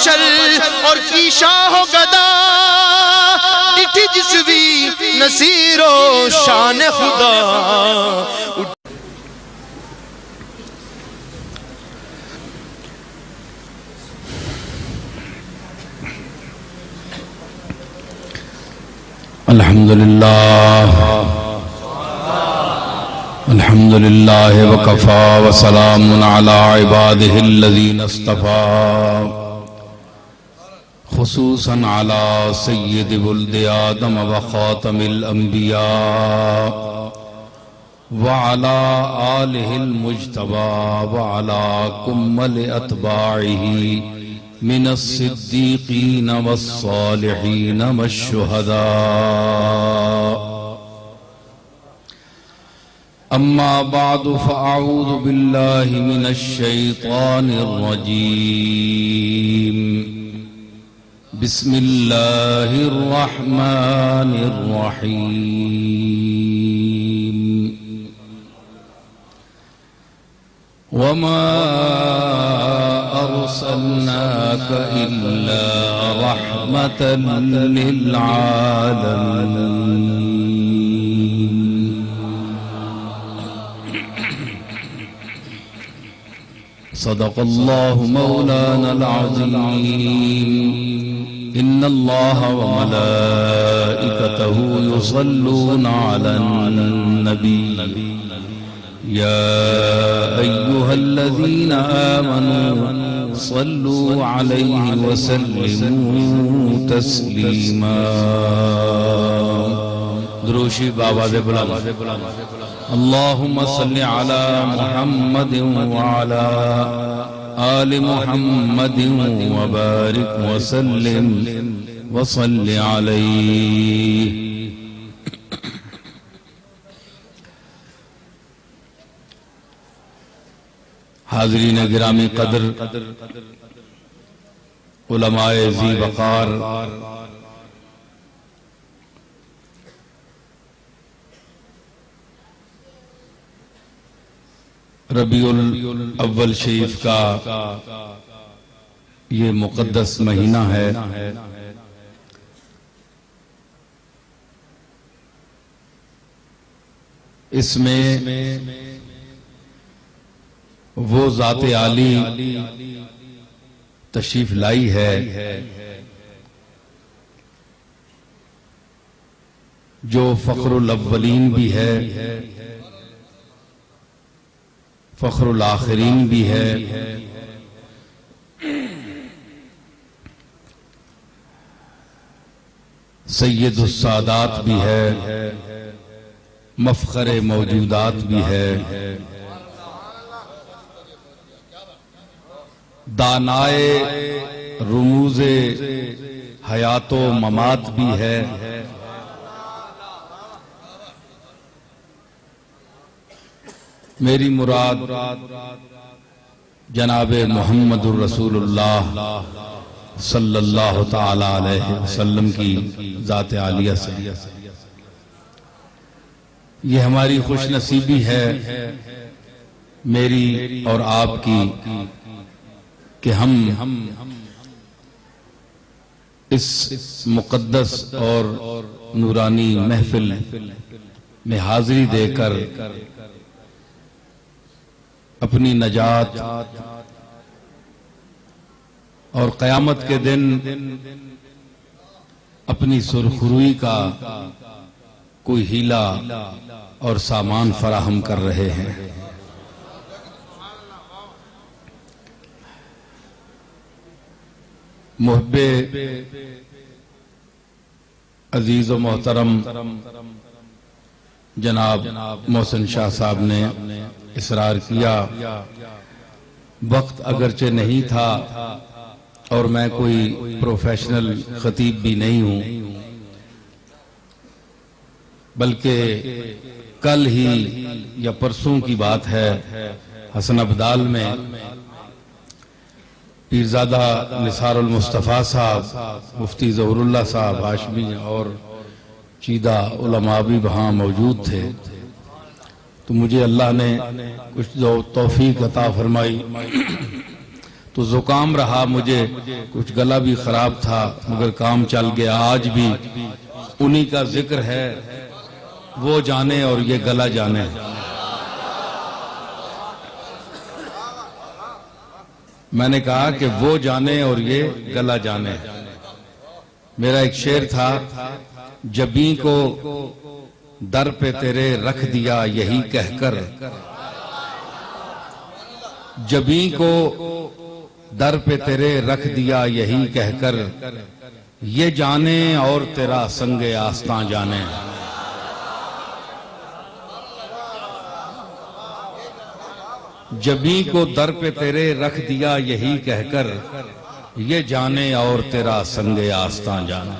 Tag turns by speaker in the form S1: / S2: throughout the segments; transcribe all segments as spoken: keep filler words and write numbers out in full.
S1: بشر اور کی شاہ و گدا ڈٹھی جسوی نصیر و شان خدا
S2: الحمدللہ الحمدللہ وکفا وسلام علی عبادہ الذین اصطفى خصوصا علی سید ولد آدم وخاتم الانبیاء وعلى آلہ المجتبى وعلى کمل اتباعہ من الصدیقین والصالحین والشہداء اما بعد فاعوذ باللہ من الشیطان الرجیم بسم اللہ الرحمن الرحیم وما أرسلناك إلا رحمة للعالمين صدق الله مولانا العظيم إن الله وملائكته يصلون على النبي يا أيها الذين آمنوا صلوا عليه وسلموا تسليما دروشی بابا دے بلند اللهم صل على محمد وعلى آل محمد وبارك وسلم وصل عليه حاضرین گرامی قدر علماء ذی وقار ربیع الاول شریف کا یہ مقدس مہینہ ہے اس میں وہ ذات عالی تشریف لائی ہے جو فخر الاولین بھی ہے فخر الآخرین بھی ہے سید السادات بھی ہے مفخر موجودات بھی ہے دانائے رموز حیات و ممات بھی ہے میری مراد جناب محمد الرسول اللہ صلی اللہ تعالی علیہ وسلم کی ذات عالیہ سے یہ ہماری خوش نصیبی ہے میری اور آپ کی کہ ہم اس مقدس اور نورانی محفل میں حاضری دے کر اپنی نجات اور قیامت کے دن اپنی سرخروئی کا کوئی ہیلہ اور سامان فراہم کر رہے ہیں محب عزیز و محترم جناب محسن شاہ صاحب نے اصرار کیا وقت اگرچہ نہیں تھا اور میں کوئی پروفیشنل خطیب بھی نہیں ہوں بلکہ کل ہی یا پرسوں کی بات ہے حسن ابدال میں پیرزادہ نثار المصطفیٰ صاحب مفتی ظہور اللہ صاحب ہاشمی اور چیدہ علماء بھی وہاں موجود تھے تو مجھے اللہ نے کچھ جو توفیق عطا فرمائی تو زکام رہا، مجھے کچھ گلا بھی خراب تھا مگر کام چل گیا. آج بھی انہی کا ذکر ہے، وہ جانے اور یہ گلا جانے. میں نے کہا کہ وہ جانے اور یہ گلا جانے. میرا ایک شعر تھا، جبیں کو در پہ تیرے رکھ دیا یہی کہہ کر، جبیں کو در پہ تیرے رکھ دیا یہی کہہ کر، یہ جانے اور تیرا سنگ آستاں جانے. جبیں کو در پہ تیرے رکھ دیا یہی کہہ کر، یہ جانے اور تیرا سنگ آستاں جانے.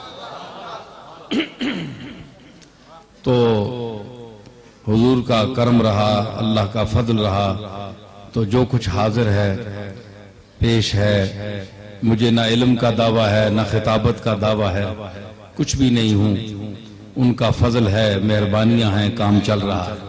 S2: تو حضور کا کرم رہا، اللہ کا فضل رہا، تو جو کچھ حاضر ہے پیش ہے. مجھے نہ علم کا دعویٰ ہے نہ خطابت کا دعویٰ ہے، کچھ بھی نہیں ہوں. ان کا فضل ہے، مہربانیاں ہیں، کام چل رہا ہے.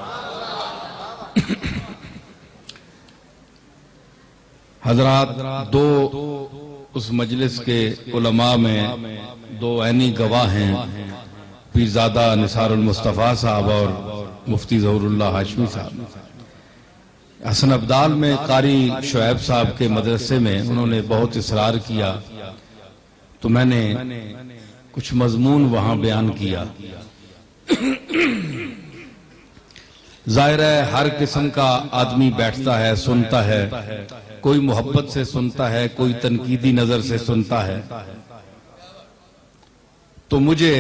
S2: حضرات، دو اس مجلس کے علماء میں دو عینی گواہ ہیں، پیرزادہ نثار المصطفیٰ صاحب اور مفتی ظہور اللہ ہاشمی صاحب. حسن ابدال میں قاری شعیب صاحب کے مدرسے میں انہوں نے بہت اصرار کیا، تو میں نے کچھ مضمون وہاں بیان کیا. ظاہر ہے ہر قسم کا آدمی بیٹھتا ہے، سنتا ہے، کوئی محبت سے سنتا ہے، کوئی تنقیدی نظر سے سنتا ہے. تو مجھے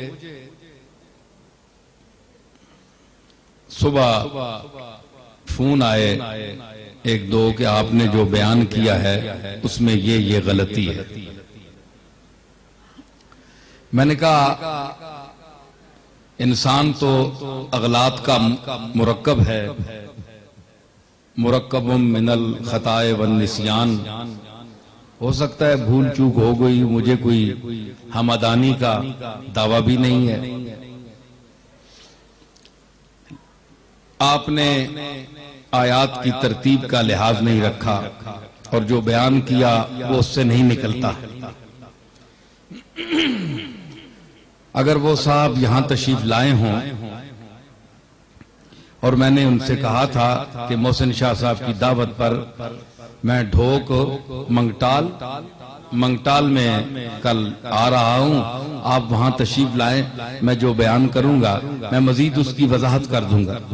S2: صبح فون آئے ایک دو کہ آپ نے جو بیان کیا ہے اس میں یہ یہ غلطی ہے. میں نے کہا انسان تو اغلاط کا مرکب ہے، مرکب من الخطائے والنسیان. ہو سکتا ہے بھول چوک ہو گئی، مجھے کوئی ہمدانی کا دعویٰ بھی نہیں ہے. آپ نے آیات کی ترتیب کا لحاظ نہیں رکھا اور جو بیان کیا وہ اس سے نہیں نکلتا. اگر وہ صاحب یہاں تشریف لائے ہوں، اور میں نے ان سے کہا تھا کہ محسن شاہ صاحب کی دعوت پر میں ڈھوک منگٹال منگٹال میں کل آ رہا ہوں، آپ وہاں تشریف لائیں، میں جو بیان کروں گا میں مزید اس کی وضاحت کر دوں گا.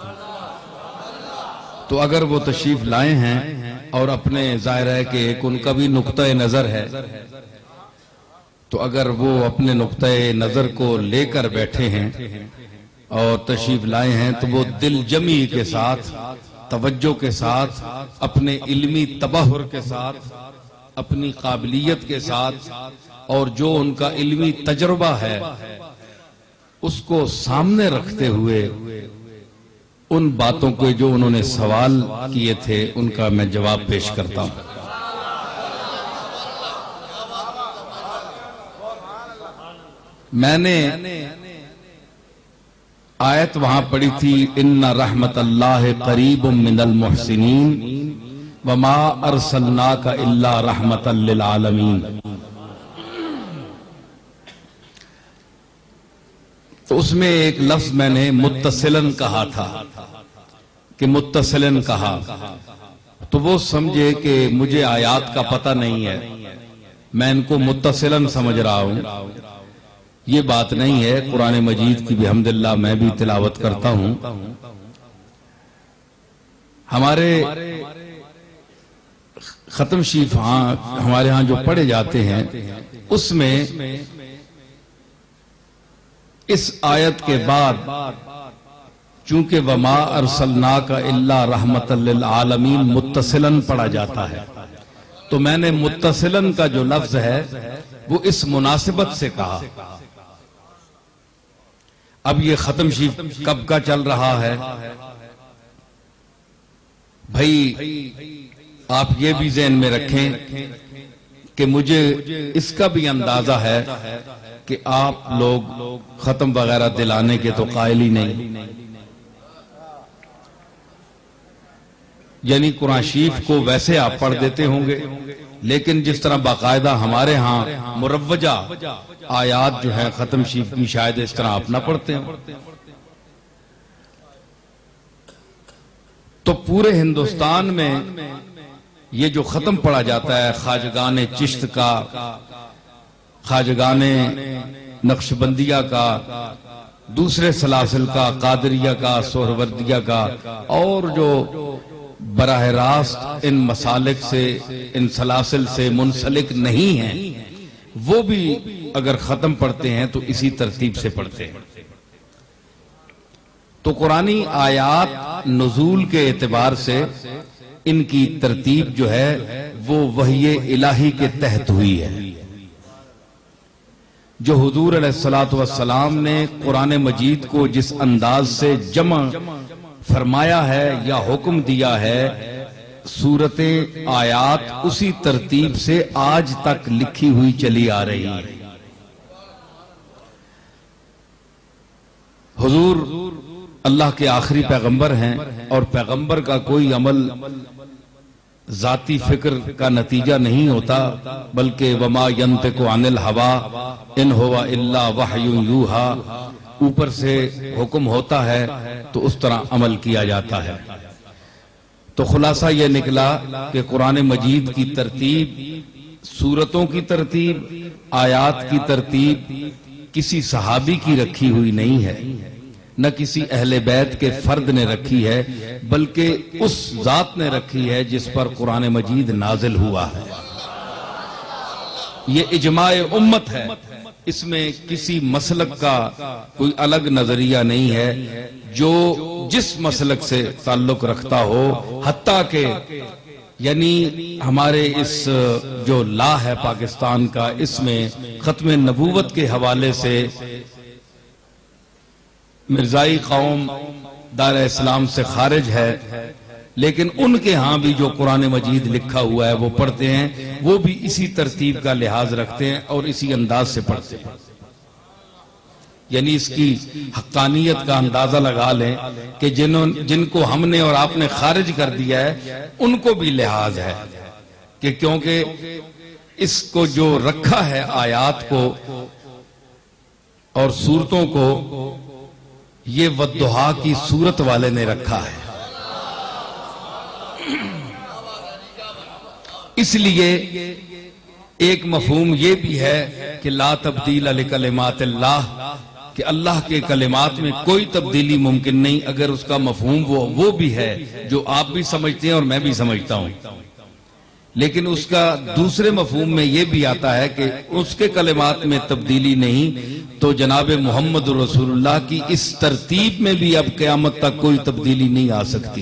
S2: تو اگر وہ تشریف لائے ہیں اور اپنے ظاہر ہے کہ ایک ان کا بھی نقطہ نظر ہے، تو اگر وہ اپنے نقطہ نظر کو لے کر بیٹھے ہیں اور تشریف لائے ہیں تو وہ دل جمی کے ساتھ، توجہ کے ساتھ، اپنے علمی تبحر کے ساتھ، اپنی قابلیت کے ساتھ، اور جو ان کا علمی تجربہ ہے اس کو سامنے رکھتے ہوئے ان باتوں کو جو انہوں نے سوال کیے تھے ان کا میں جواب پیش کرتا ہوں. میں نے آیت وہاں پڑھی تھی، ان رحمت اللہ قریب من المحسنین وما ارسلناک الا رحمتا للعالمین. تو اس میں ایک لفظ میں نے متصلن کہا تھا کہ متصلن کہا، تو وہ سمجھے کہ مجھے آیات کا پتہ نہیں ہے، میں ان کو متصلن سمجھ رہا ہوں. یہ بات نہیں ہے. قرآن مجید کی بحمداللہ میں بھی تلاوت کرتا ہوں. ہمارے ختم شریف ہاں ہمارے ہاں جو پڑھے جاتے ہیں اس میں اس آیت کے بعد چونکہ وما ارسلناک الا رحمتا للعالمین متصلاً پڑھا جاتا ہے، تو میں نے متصلاً کا جو لفظ ہے وہ اس مناسبت سے کہا. اب یہ ختم شریف کب کا چل رہا ہے بھائی، آپ یہ بھی ذہن میں رکھیں کہ مجھے اس کا بھی اندازہ ہے کہ آپ لوگ ختم وغیرہ دلانے کے تو قائل ہی نہیں. یعنی قرآن شریف کو ویسے آپ پڑھ دیتے ہوں گے، لیکن جس طرح باقاعدہ ہمارے ہاں مروجہ آیات جو ہیں ختم شریف کی شاید اس طرح آپ نہ پڑھتے ہیں۔ تو پورے ہندوستان میں یہ جو ختم پڑھا جاتا ہے خواجگان چشت کا، خواجگان نقشبندیہ کا، دوسرے سلاسل کا، قادریہ کا، سہروردیہ کا، اور جو براہ راست ان مسالک سے، ان سلاسل سے منسلک نہیں ہیں، وہ بھی اگر ختم پڑھتے ہیں تو اسی ترتیب سے پڑھتے ہیں۔ تو قرآنی آیات نزول کے اعتبار سے ان کی ترتیب جو ہے وہ وحی الہی کے تحت ہوئی ہے۔ جو حضور علیہ السلام نے قرآن مجید کو جس انداز سے جمع فرمایا ہے یا حکم دیا ہے، سورت آیات اسی ترتیب سے آج تک لکھی ہوئی چلی آ رہی ہے۔ حضور اللہ کے آخری پیغمبر ہیں، اور پیغمبر کا کوئی عمل ذاتی فکر کا نتیجہ نہیں ہوتا، بلکہ وما ینطق عن الہوی ان ہوا الا وحی یوحی، اوپر سے حکم ہوتا ہے تو اس طرح عمل کیا جاتا ہے۔ تو خلاصہ یہ نکلا کہ قرآن مجید کی ترتیب، سورتوں کی ترتیب، آیات کی ترتیب کسی صحابی کی رکھی ہوئی نہیں ہے، نہ کسی اہل بیت کے فرد نے رکھی ہے، بلکہ اس ذات نے رکھی ہے جس پر قرآن مجید نازل ہوا ہے۔ یہ اجماع امت ہے، اس میں کسی مسلک کا کوئی الگ نظریہ نہیں ہے، جو جس مسلک سے تعلق رکھتا ہو، حتیٰ کہ یعنی ہمارے اس جو لا ہے پاکستان کا، اس میں ختم نبوت کے حوالے سے مرزائی قوم دار اسلام سے خارج ہے، لیکن ان کے ہاں بھی جو قرآن مجید لکھا ہوا ہے وہ پڑھتے ہیں، وہ بھی اسی ترتیب کا لحاظ رکھتے ہیں اور اسی انداز سے پڑھتے ہیں۔ یعنی اس کی حقانیت کا اندازہ لگا لیں کہ جنہوں جن کو ہم نے اور آپ نے خارج کر دیا ہے، ان کو بھی لحاظ ہے، کہ کیونکہ اس کو جو رکھا ہے آیات کو اور صورتوں کو، یہ والضحیٰ کی صورت والے نے رکھا ہے۔ اس لیے ایک مفہوم یہ بھی ہے کہ لا تبدیل لکلمات اللہ، کہ اللہ کے کلمات میں کوئی تبدیلی ممکن نہیں، اگر اس کا مفہوم وہ وہ بھی ہے جو آپ بھی سمجھتے ہیں اور میں بھی سمجھتا ہوں، لیکن اس کا دوسرے مفہوم میں یہ بھی آتا ہے کہ اس کے کلمات میں تبدیلی نہیں، تو جناب محمد رسول اللہ کی اس ترتیب میں بھی اب قیامت تک کوئی تبدیلی نہیں آ سکتی،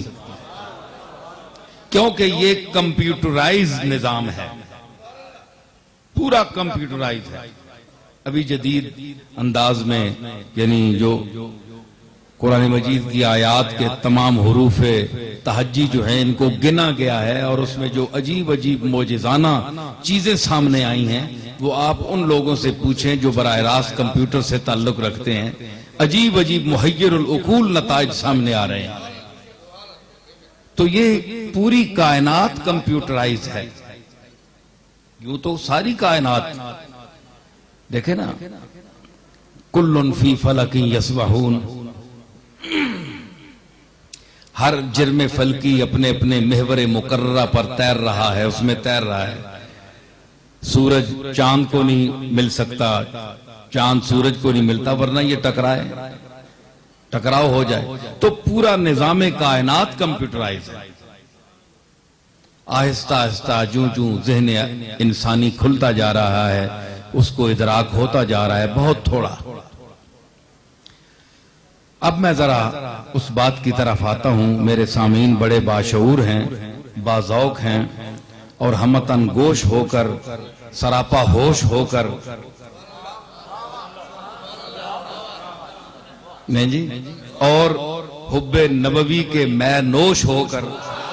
S2: کیونکہ یہ کمپیوٹرائز نظام ہے، پورا کمپیوٹرائز ہے۔ ابھی جدید انداز میں یعنی جو قرآن مجید کی آیات کے تمام حروف تہجی جو ہیں ان کو گنا گیا ہے، اور اس میں جو عجیب عجیب معجزانہ چیزیں سامنے آئی ہیں وہ آپ ان لوگوں سے پوچھیں جو براہ راست کمپیوٹر سے تعلق رکھتے ہیں، عجیب عجیب محیر العقول نتائج سامنے آ رہے ہیں۔ تو یہ پوری کائنات کمپیوٹرائز ہے، یوں تو ساری کائنات دیکھیں نا، کل فی فلک یسبحون، ہر جرم فلکی اپنے اپنے محور مقررہ پر تیر رہا ہے، اس میں تیر رہا ہے۔ سورج چاند کو نہیں مل سکتا، چاند سورج کو نہیں ملتا، ورنہ یہ ٹکرائے ٹکراؤ ہو جائے۔ تو پورا نظام کائنات کمپیوٹرائز ہے۔ آہستہ آہستہ جوں جوں ذہن انسانی کھلتا جا رہا ہے، اس کو ادراک ہوتا جا رہا ہے، بہت تھوڑا۔ اب میں ذرا اس بات کی طرف آتا ہوں، میرے سامعین بڑے باشعور ہیں، باذوق ہیں، اور ہمتن گوش ہو کر، سراپا ہوش ہو کر، نہیں جی، اور حب نبوی کے میں نوش ہو کر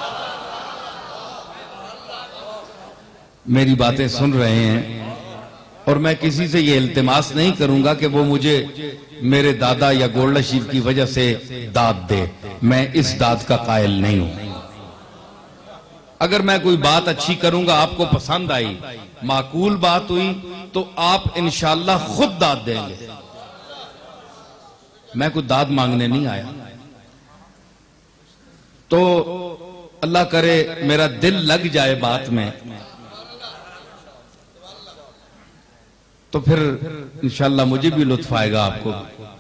S2: میری باتیں سن رہے ہیں، اور میں کسی سے یہ التماس نہیں کروں گا کہ وہ مجھے میرے دادا یا گولڈا شریف کی وجہ سے داد دے، میں اس داد کا قائل نہیں ہوں۔ اگر میں کوئی بات اچھی کروں گا آپ کو پسند آئی, معقول بات ہوئی, تو آپ انشاءاللہ خود داد دیں گے. میں کوئی داد مانگنے نہیں آیا. تو اللہ کرے میرا دل لگ جائے بات میں, تو پھر انشاءاللہ مجھے بھی لطف آئے گا آپ کو.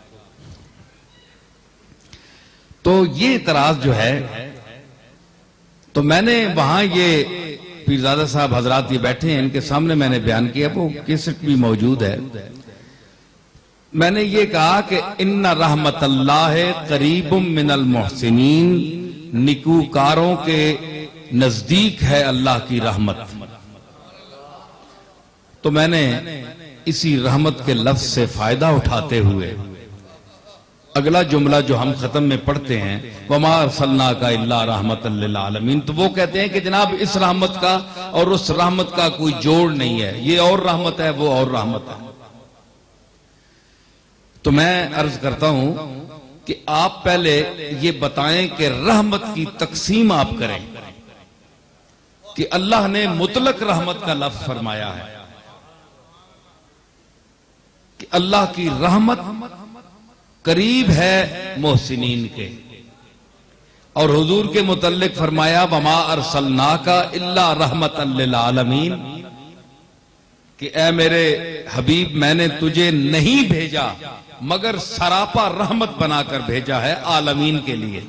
S2: تو یہ اعتراض جو ہے, تو میں نے وہاں یہ پیرزادہ صاحب حضرات یہ بیٹھے ہیں, ان کے سامنے میں نے بیان کیا, وہ کیسٹ بھی موجود ہے. میں نے یہ کہا کہ ان رحمت اللہ قریب من المحسنین, نکوکاروں کے نزدیک ہے اللہ کی رحمت. تو میں نے اسی رحمت کے لفظ سے فائدہ اٹھاتے ہوئے اگلا جملہ جو ہم ختم میں پڑھتے ہیں, وَمَا أَرْسَلْنَاكَ إِلَّا رَحْمَةً لِّلْعَالَمِينَ, تو وہ کہتے ہیں کہ جناب اس رحمت کا اور اس رحمت کا کوئی جوڑ نہیں ہے, یہ اور رحمت ہے وہ اور رحمت ہے. تو میں عرض کرتا ہوں کہ آپ پہلے یہ بتائیں کہ رحمت کی تقسیم آپ کریں, کہ اللہ نے مطلق رحمت کا لفظ فرمایا ہے کہ اللہ کی رحمت قریب ہے محسنین کے, اور حضور کے متعلق فرمایا وما ارسلناک الا رحمتا للعالمین, کہ اے میرے حبیب میں نے تجھے نہیں بھیجا مگر سراپا رحمت بنا کر بھیجا ہے عالمین کے لیے.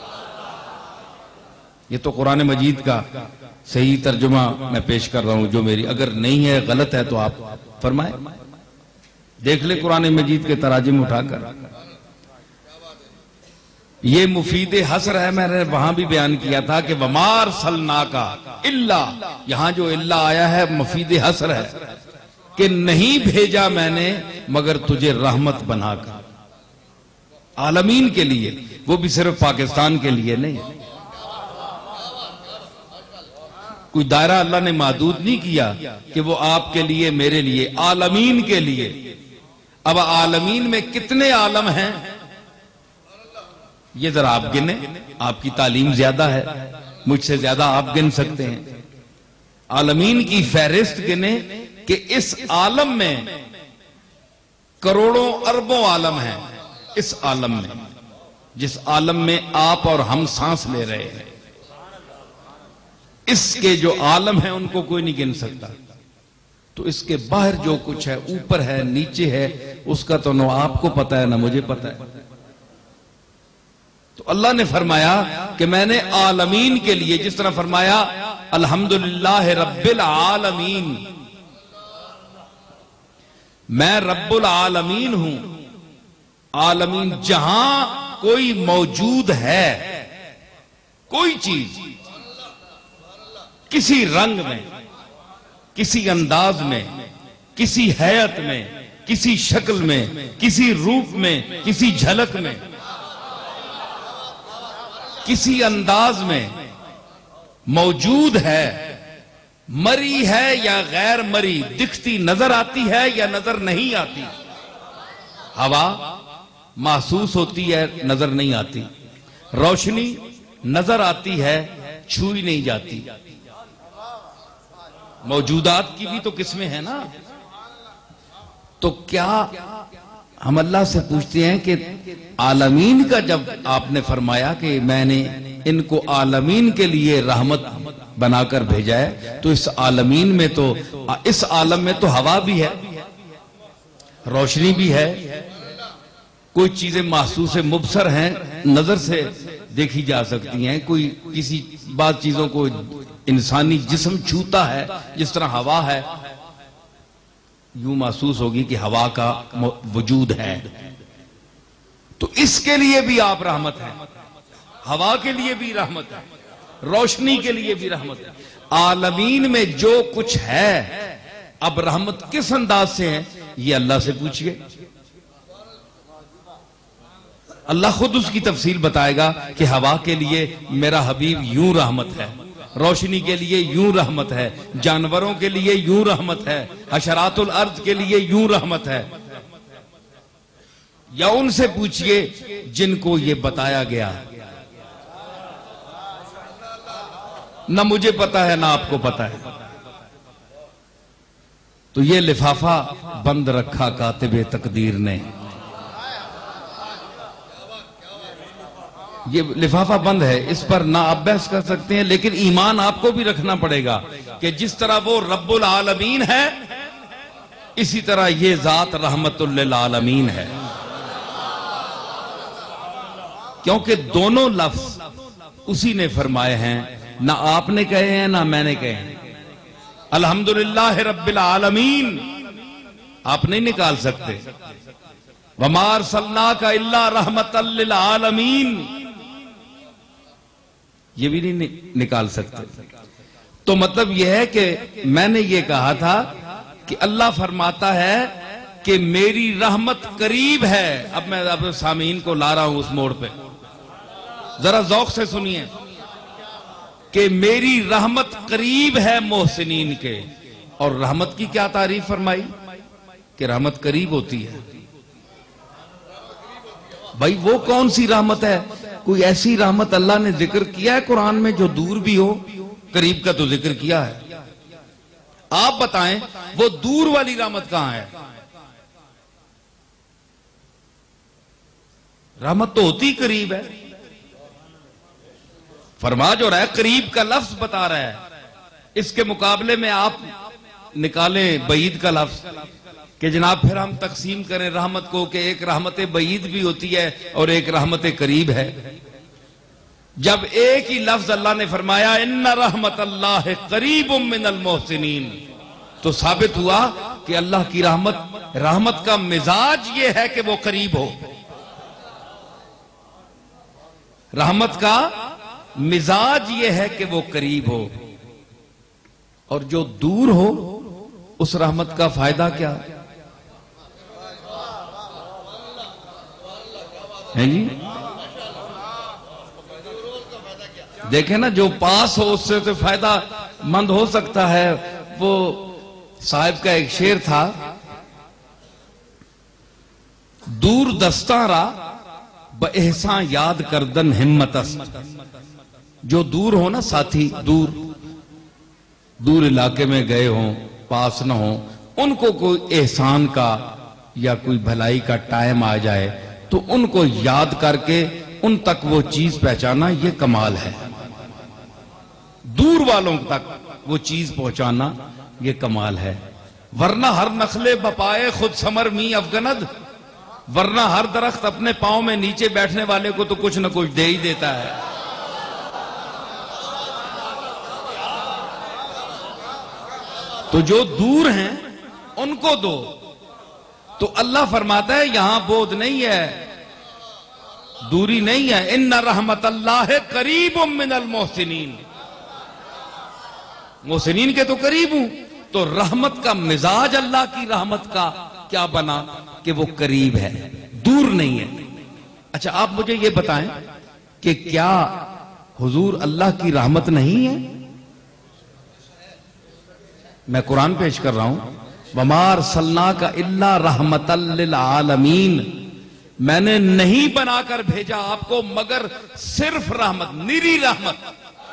S2: یہ تو قرآن مجید کا صحیح ترجمہ میں پیش کر رہا ہوں, جو میری اگر نہیں ہے غلط ہے تو آپ فرمائیں, دیکھ لیں قرآن مجید کے تراجم اٹھا کر. یہ مفید حسر ہے, میں نے وہاں بھی بیان کیا تھا کہ وَمَا أَرْسَلْنَاكَ إِلَّا, یہاں جو الا آیا ہے مفید حسر ہے, کہ نہیں بھیجا میں نے مگر تجھے رحمت بنا کر عالمین کے لیے, وہ بھی صرف پاکستان کے لیے نہیں. کوئی دائرہ اللہ نے محدود نہیں کیا کہ وہ آپ کے لیے میرے لیے, عالمین کے لیے. اب عالمین میں کتنے عالم ہیں یہ ذرا آپ گنیں, آپ کی تعلیم زیادہ ہے, مجھ سے زیادہ آپ گن سکتے ہیں. عالمین کی فہرست گنیں کہ اس عالم میں کروڑوں اربوں عالم ہیں. اس عالم میں, جس عالم میں آپ اور ہم سانس لے رہے ہیں, اس کے جو عالم ہیں ان کو کوئی نہیں گن سکتا. تو اس کے باہر جو کچھ ہے, اوپر ہے نیچے ہے, اس کا تو نہ آپ کو پتا ہے نہ مجھے پتا ہے. تو اللہ نے فرمایا کہ میں نے عالمین کے لیے, جس طرح فرمایا الحمدللہ رب العالمین, میں رب العالمین ہوں. عالمین جہاں کوئی موجود ہے, کوئی چیز کسی رنگ میں, کسی انداز میں, کسی حیت میں, کسی شکل میں, کسی روپ میں, کسی جھلک میں, کسی انداز میں موجود ہے, مری ہے یا غیر مری, دکھتی نظر آتی ہے یا نظر نہیں آتی. ہوا محسوس ہوتی ہے, نظر نہیں آتی. روشنی نظر آتی ہے, چھوئی نہیں جاتی. موجودات کی بھی تو قسمیں ہیں نا. تو کیا ہم اللہ سے پوچھتے ہیں کہ عالمین کا جب آپ نے فرمایا کہ میں نے ان کو عالمین کے لیے رحمت بنا کر بھیجا ہے, تو اس عالمین میں تو, اس عالم میں تو ہوا بھی ہے, روشنی بھی ہے, کوئی چیزیں محسوس مبصر ہیں, نظر سے دیکھی جا سکتی ہیں. کوئی کسی بعض چیزوں کو انسانی جسم چھوتا ہے, جس طرح ہوا ہے, یوں محسوس ہوگی کہ ہوا کا وجود ہے. تو اس کے لیے بھی آپ رحمت ہیں, ہوا کے لیے بھی رحمت ہے, روشنی کے لیے بھی رحمت ہے. عالمین میں جو کچھ ہے, اب رحمت کس انداز سے ہے یہ اللہ سے پوچھئے. اللہ خود اس کی تفصیل بتائے گا کہ ہوا کے لیے میرا حبیب یوں رحمت ہے, روشنی کے لیے یوں رحمت ہے, جانوروں کے لیے یوں رحمت ہے, حشرات الارض کے لیے یوں رحمت ہے. یا ان سے پوچھئے جن کو یہ بتایا گیا. نہ مجھے پتا ہے نہ آپ کو پتا ہے. تو یہ لفافہ بند رکھا کاتب تقدیر نے. یہ لفافہ بند ہے، اس پر نہ آپ بحث کر سکتے ہیں، لیکن ایمان آپ کو بھی رکھنا پڑے گا کہ جس طرح وہ رب العالمین ہے اسی طرح یہ ذات رحمت للعالمین ہے. کیونکہ دونوں لفظ اسی نے فرمائے ہیں، نہ آپ نے کہے ہیں نہ میں نے کہے ہیں. الحمدللہ رب العالمین آپ نہیں نکال سکتے. وَمَا أَرْسَلْنَاكَ إِلَّا رَحْمَةً لِلْعَالَمِينَ یہ بھی نہیں نکال سکتے. تو مطلب یہ ہے کہ میں نے یہ کہا تھا کہ اللہ فرماتا ہے کہ میری رحمت قریب ہے. اب میں اب سامعین کو لا رہا ہوں اس موڑ پہ، ذرا ذوق سے سنیے کہ میری رحمت قریب ہے محسنین کے. اور رحمت کی کیا تعریف فرمائی کہ رحمت قریب ہوتی ہے. بھائی وہ کون سی رحمت ہے؟ کوئی ایسی رحمت اللہ نے ذکر کیا ہے قرآن میں جو دور بھی ہو؟ قریب کا تو ذکر کیا ہے. آپ بتائیں وہ دور والی رحمت کہاں ہے؟ رحمت تو ہوتی قریب ہے. فرما جو رہا ہے قریب کا لفظ بتا رہا ہے. اس کے مقابلے میں آپ نکالیں بعید کا لفظ کہ جناب پھر ہم تقسیم کریں رحمت کو کہ ایک رحمت بعید بھی ہوتی ہے اور ایک رحمت قریب ہے. جب ایک ہی لفظ اللہ نے فرمایا ان رحمت اللہ قریب من المحسنین تو ثابت ہوا کہ اللہ کی رحمت رحمت کا مزاج یہ ہے کہ وہ قریب ہو. رحمت کا مزاج یہ ہے کہ وہ قریب ہو، اور جو دور ہو اس رحمت کا فائدہ کیا ہے جی؟ دیکھیں نا، جو پاس ہو اس سے تو فائدہ مند ہو سکتا ہے. وہ صاحب کا ایک شعر تھا، دور دستاں را بہ احساں یاد کردن ہمت است. جو دور ہو نا ساتھی، دور دور علاقے میں گئے ہوں، پاس نہ ہوں، ان کو کوئی احسان کا یا کوئی بھلائی کا ٹائم آ جائے تو ان کو یاد کر کے ان تک وہ چیز پہنچانا یہ کمال ہے. دور والوں تک وہ چیز پہنچانا یہ کمال ہے. ورنہ ہر نخلے بپائے خود سمر می افغند، ورنہ ہر درخت اپنے پاؤں میں نیچے بیٹھنے والے کو تو کچھ نہ کچھ دے ہی دیتا ہے. تو جو دور ہیں ان کو دو. تو اللہ فرماتا ہے یہاں بودھ نہیں ہے، دوری نہیں ہے. ان رحمت اللہ قریب من المحسنین. محسنین کے تو قریب ہوں، تو رحمت کا مزاج اللہ کی رحمت کا کیا بنا کہ وہ قریب ہے، دور نہیں ہے. اچھا آپ مجھے یہ بتائیں کہ کیا حضور اللہ کی رحمت نہیں ہے؟ میں قرآن پیش کر رہا ہوں، وَمَا أَرْسَلْنَاكَ إِلَّا رَحْمَةً لِلْعَالَمِينَ. میں نے نہیں بنا کر بھیجا آپ کو مگر صرف رحمت، نری رحمت.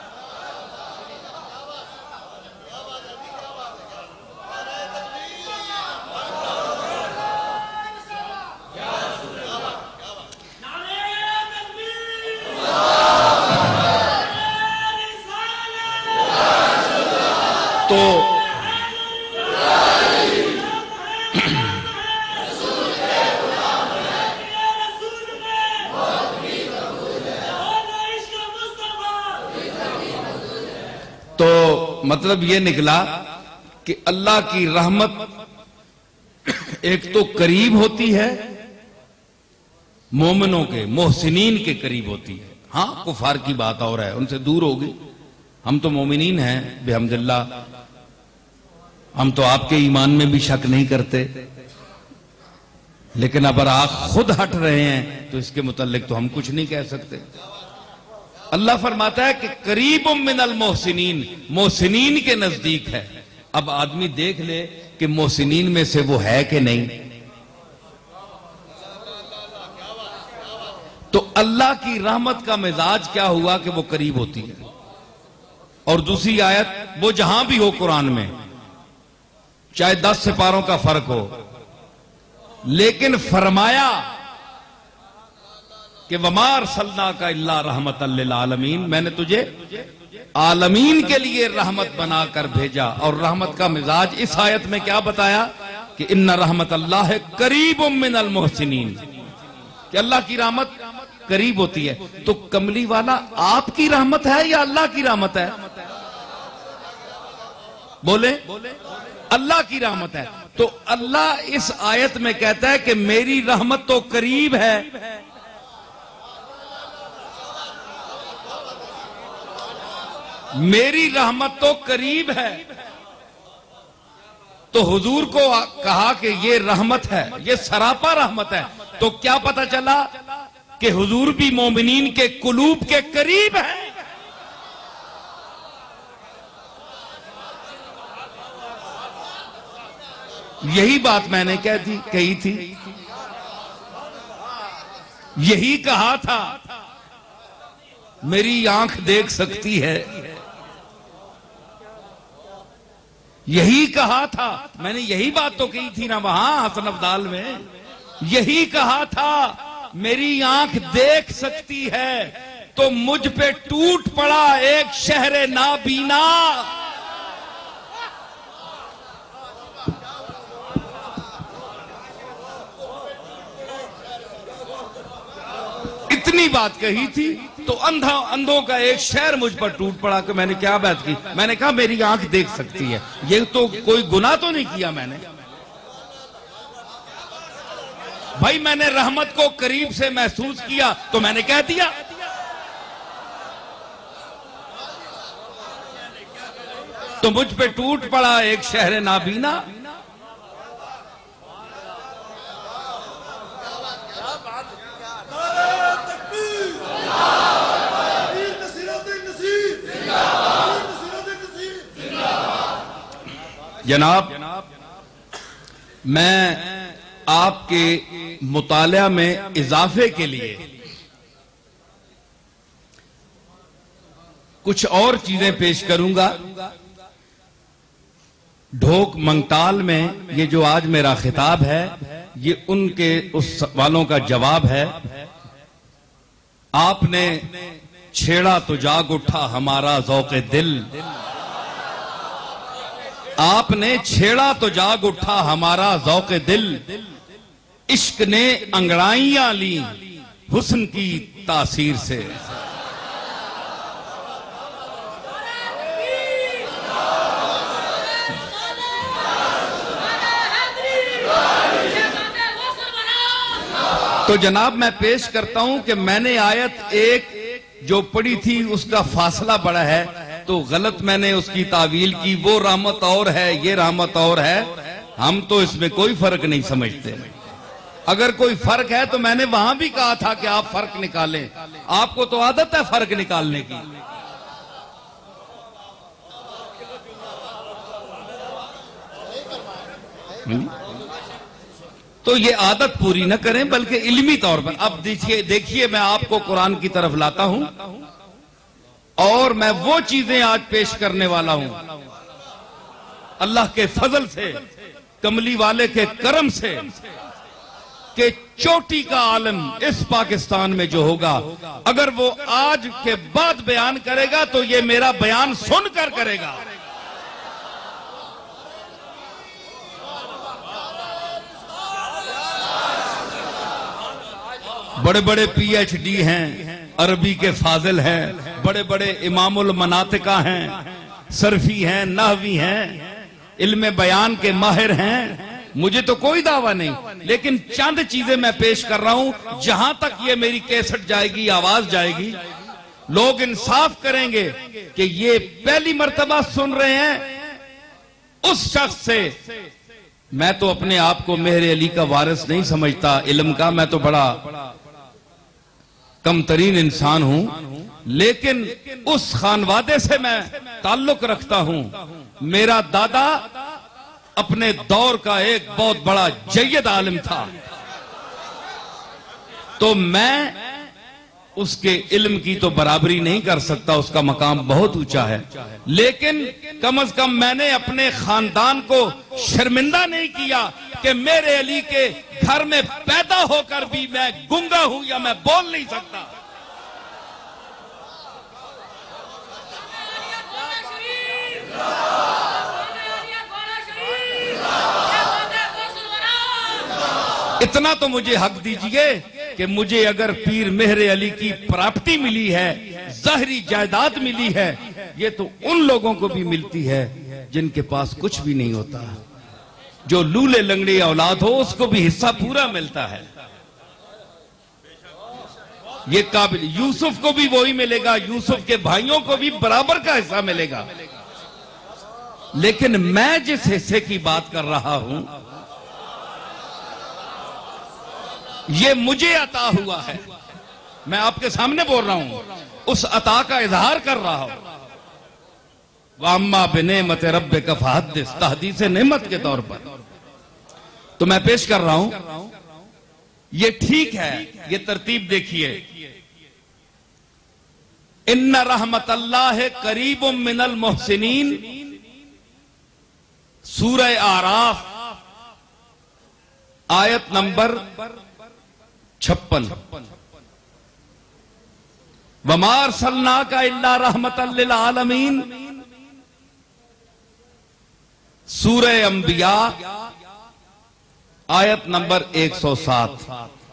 S2: تو تو مطلب یہ نکلا کہ اللہ کی رحمت ایک تو قریب ہوتی ہے مومنوں کے، محسنین کے قریب ہوتی ہے. ہاں کفار کی بات اور ہے، ان سے دور ہوگی. ہم تو مومنین ہیں بحمداللہ، ہم تو آپ کے ایمان میں بھی شک نہیں کرتے، لیکن اگر آپ خود ہٹ رہے ہیں تو اس کے متعلق تو ہم کچھ نہیں کہہ سکتے. اللہ فرماتا ہے کہ قریب من المحسنین، محسنین کے نزدیک ہے. اب آدمی دیکھ لے کہ محسنین میں سے وہ ہے کہ نہیں. تو اللہ کی رحمت کا مزاج کیا ہوا کہ وہ قریب ہوتی ہے. اور دوسری آیت وہ جہاں بھی ہو قرآن میں، چاہے دس سپاروں کا فرق ہو، لیکن فرمایا کہ وَمَا أَرْسَلْنَاكَ إِلَّا رَحْمَةً لِلْعَالَمِينَ، میں نے تجھے عالمین کے لیے رحمت بنا کر بھیجا۔ اور رحمت کا مزاج اس آیت میں کیا بتایا کہ ان رحمت اللہ قریب من المحسنین، کہ اللہ کی رحمت قریب ہوتی ہے۔ تو کملی والا آپ کی رحمت ہے یا اللہ کی رحمت ہے؟ بولے اللہ کی رحمت ہے۔ تو اللہ اس آیت میں کہتا ہے کہ میری رحمت تو قریب ہے، میری رحمت تو قریب ہے۔ تو حضور کو کہا کہ یہ رحمت ہے، یہ سراپا رحمت ہے۔ تو کیا پتہ چلا کہ حضور بھی مومنین کے قلوب کے قریب ہے۔ یہی بات میں نے کہہ دی کہی تھی، یہی کہا تھا میری آنکھ دیکھ سکتی ہے، یہی کہا تھا میں نے، یہی بات تو کہی تھی نا وہاں حسن ابدال میں، یہی کہا تھا میری آنکھ دیکھ سکتی ہے تو مجھ پہ ٹوٹ پڑا ایک شہر نابینا۔ اتنی بات کہی تھی تو اندھا اندھوں کا ایک شہر مجھ پر ٹوٹ پڑا کہ میں نے کیا بات کی؟ میں نے کہا میری آنکھ دیکھ سکتی ہے، یہ تو کوئی گناہ تو نہیں کیا میں نے بھائی، میں نے رحمت کو قریب سے محسوس کیا تو میں نے کہہ دیا۔ تو مجھ پہ ٹوٹ پڑا ایک شہر نابینا۔ جناب، میں آپ کے مطالعہ میں اضافے کے لیے کچھ اور چیزیں پیش کروں گا۔ ڈھوک منگتال میں یہ جو آج میرا خطاب ہے یہ ان کے اس سوالوں کا جواب ہے۔ آپ نے چھیڑا تو جاگ اٹھا ہمارا ذوق دل، آپ نے چھیڑا تو جاگ اٹھا ہمارا ذوق دل، عشق نے انگڑائیاں لی حسن کی تاثیر سے۔ تو جناب میں پیش کرتا ہوں کہ میں نے آیت ایک جو پڑھی تھی اس کا فاصلہ بڑا ہے تو غلط میں نے اس کی تعویل کی، وہ رحمت اور ہے یہ رحمت اور ہے، ہم تو اس میں کوئی فرق نہیں سمجھتے۔ اگر کوئی فرق ہے تو میں نے وہاں بھی کہا تھا کہ آپ فرق نکالیں، آپ کو تو عادت ہے فرق نکالنے کی۔ تو یہ عادت پوری نہ کریں بلکہ علمی طور پر۔ اب دیکھیے دیکھیے میں آپ کو قرآن کی طرف لاتا ہوں اور میں وہ چیزیں آج پیش کرنے والا ہوں اللہ کے فضل سے، کملی والے کے کرم سے، کہ چوٹی کا عالم اس پاکستان میں جو ہوگا اگر وہ آج کے بعد بیان کرے گا تو یہ میرا بیان سن کر کرے گا۔ بڑے بڑے پی ایچ ڈی ہیں، عربی کے فاضل ہیں، بڑے بڑے امام المناطقہ ہیں، صرفی ہیں، نحوی ہیں، علم بیان کے ماہر ہیں، مجھے تو کوئی دعویٰ نہیں، لیکن چند چیزیں میں پیش کر رہا ہوں۔ جہاں تک یہ میری کیسٹ جائے گی، آواز جائے گی، لوگ انصاف کریں گے کہ یہ پہلی مرتبہ سن رہے ہیں اس شخص سے۔ میں تو اپنے آپ کو مہر علی کا وارث نہیں سمجھتا علم کا، میں تو بڑا کم ترین انسان ہوں، لیکن اس خانوادے سے میں تعلق رکھتا ہوں۔ میرا دادا اپنے دور کا ایک بہت بڑا جید عالم تھا، تو میں اس کے علم کی تو برابری نہیں کر سکتا، اس کا مقام بہت اونچا ہے، لیکن کم از کم میں نے اپنے خاندان کو شرمندہ نہیں کیا کہ میرے علی کے گھر میں پیدا ہو کر بھی میں گنگا ہوں یا میں بول نہیں سکتا۔ اتنا تو مجھے حق دیجئے کہ مجھے اگر پیر مہر علی کی پراپرٹی ملی ہے، ظاہری جائیداد ملی ہے، یہ تو ان لوگوں کو بھی ملتی ہے جن کے پاس کچھ بھی نہیں ہوتا۔ جو لولے لنگڑے اولاد ہو اس کو بھی حصہ پورا ملتا ہے۔ یہ قابل یوسف کو بھی وہی ملے گا، یوسف کے بھائیوں کو بھی برابر کا حصہ ملے گا۔ لیکن میں جس حصے کی بات کر رہا ہوں یہ مجھے عطا ہوا ہے، میں آپ کے سامنے بول رہا ہوں، اس عطا کا اظہار کر رہا ہوں۔ وَأَمَّا بِنِعْمَتِ رَبِّكَ فَحَدِّثْ، تحدیث نعمت کے طور پر تو میں پیش کر رہا ہوں۔ یہ ٹھیک ہے، یہ ترتیب دیکھیے، ان رحمت اللہ قریب من المحسنین، سورہ اعراف آیت نمبر چھپن، وَمَا أَرْسَلْنَاكَ إِلَّا رَحْمَةً لِلْعَالَمِينَ، سورہ انبیاء آیت نمبر ایک سو سات۔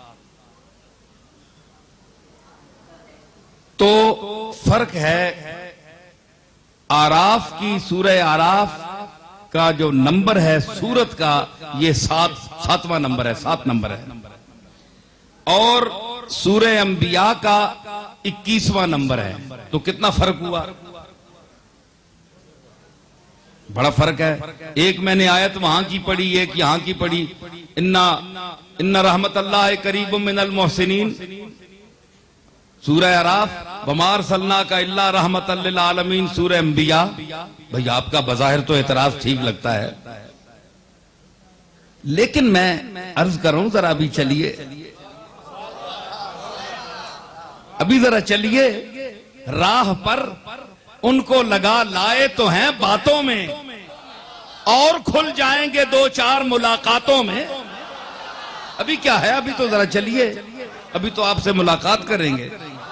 S2: تو فرق ہے، آراف کی سورہ آراف کا جو نمبر ہے سورت کا، یہ سات ساتواں نمبر ہے، سات نمبر ہے، اور سورہ انبیاء کا اکیسواں نمبر ہے۔ تو کتنا فرق ہوا؟ بڑا فرق ہے۔ ایک میں نے آیت وہاں کی پڑھی، ایک یہاں کی پڑھی۔ ان رحمت اللہ قریب من المحسنین، سورہ اعراف، وَمَا أَرْسَلْنَاكَ إِلَّا رَحْمَةً لِلْعَالَمِينَ، سورہ انبیاء۔ بھئی آپ کا بظاہر تو اعتراض ٹھیک لگتا ہے، لیکن میں عرض کر رہا ہوں ذرا ابھی چلیے، ابھی ذرا چلیے راہ پر، ان کو لگا لائے تو ہیں باتوں میں، اور کھل جائیں گے دو چار ملاقاتوں میں۔ ابھی کیا ہے، ابھی تو ذرا چلیے، ابھی تو آپ سے ملاقات کریں گے۔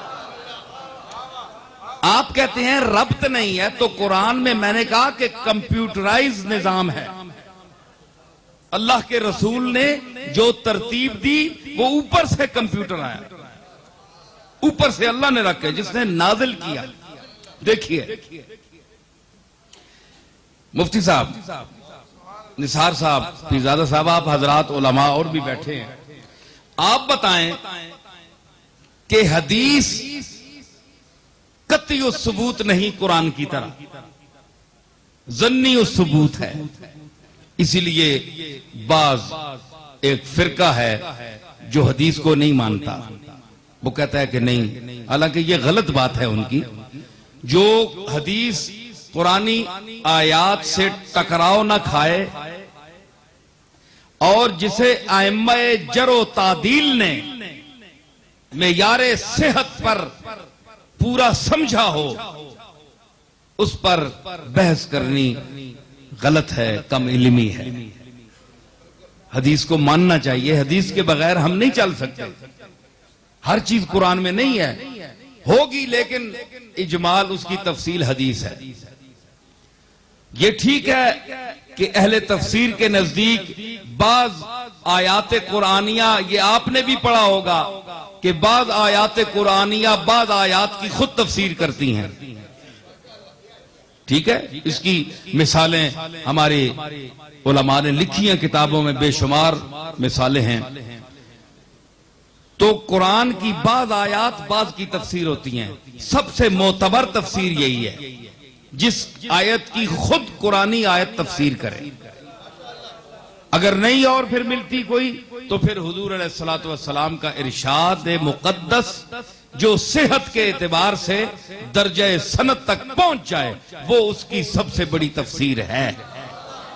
S2: آپ کہتے ہیں ربط نہیں ہے، تو قرآن میں میں نے کہا کہ کمپیوٹرائز نظام ہے۔ اللہ کے رسول نے جو ترتیب دی وہ اوپر سے کمپیوٹر آیا، اوپر سے اللہ نے رکھے، جس نے نازل کیا۔ دیکھیے مفتی صاحب، نثار صاحب، پیرزادہ صاحب، آپ حضرات علماء اور بھی بیٹھے ہیں، آپ بتائیں کہ حدیث قطعی الثبوت نہیں قرآن کی طرح، ظنی الثبوت ہے۔ اسی لیے بعض ایک فرقہ ہے جو حدیث کو نہیں مانتا، وہ کہتا ہے کہ نہیں، حالانکہ یہ غلط بات ہے ان کی۔ جو حدیث قرآنی آیات سے ٹکراؤ نہ کھائے اور جسے ائمہ جرح و تعدیل نے معیار صحت پر پورا سمجھا ہو، اس پر بحث کرنی غلط ہے، کم علمی ہے۔ حدیث کو ماننا چاہیے، حدیث کے بغیر ہم نہیں چل سکتے۔ ہر چیز قرآن میں نہیں ہے، ہوگی لیکن اجمال اس کی تفصیل حدیث ہے۔ یہ ٹھیک ہے کہ اہل تفسیر کے نزدیک بعض آیات قرآنیہ، یہ آپ نے بھی پڑھا ہوگا کہ بعض آیات قرآنیہ بعض آیات کی خود تفسیر کرتی ہیں، ٹھیک ہے، اس کی مثالیں ہمارے علماء نے لکھی ہیں کتابوں میں، بے شمار مثالیں ہیں۔ تو قرآن کی بعض آیات بعض کی تفسیر ہوتی ہیں، سب سے معتبر تفسیر یہی ہے جس آیت کی خود قرآنی آیت تفسیر کرے۔ اگر نہیں اور پھر ملتی کوئی تو پھر حضور علیہ السلام کا ارشاد مقدس جو صحت کے اعتبار سے درجہ سند تک پہنچ جائے وہ اس کی سب سے بڑی تفسیر ہے۔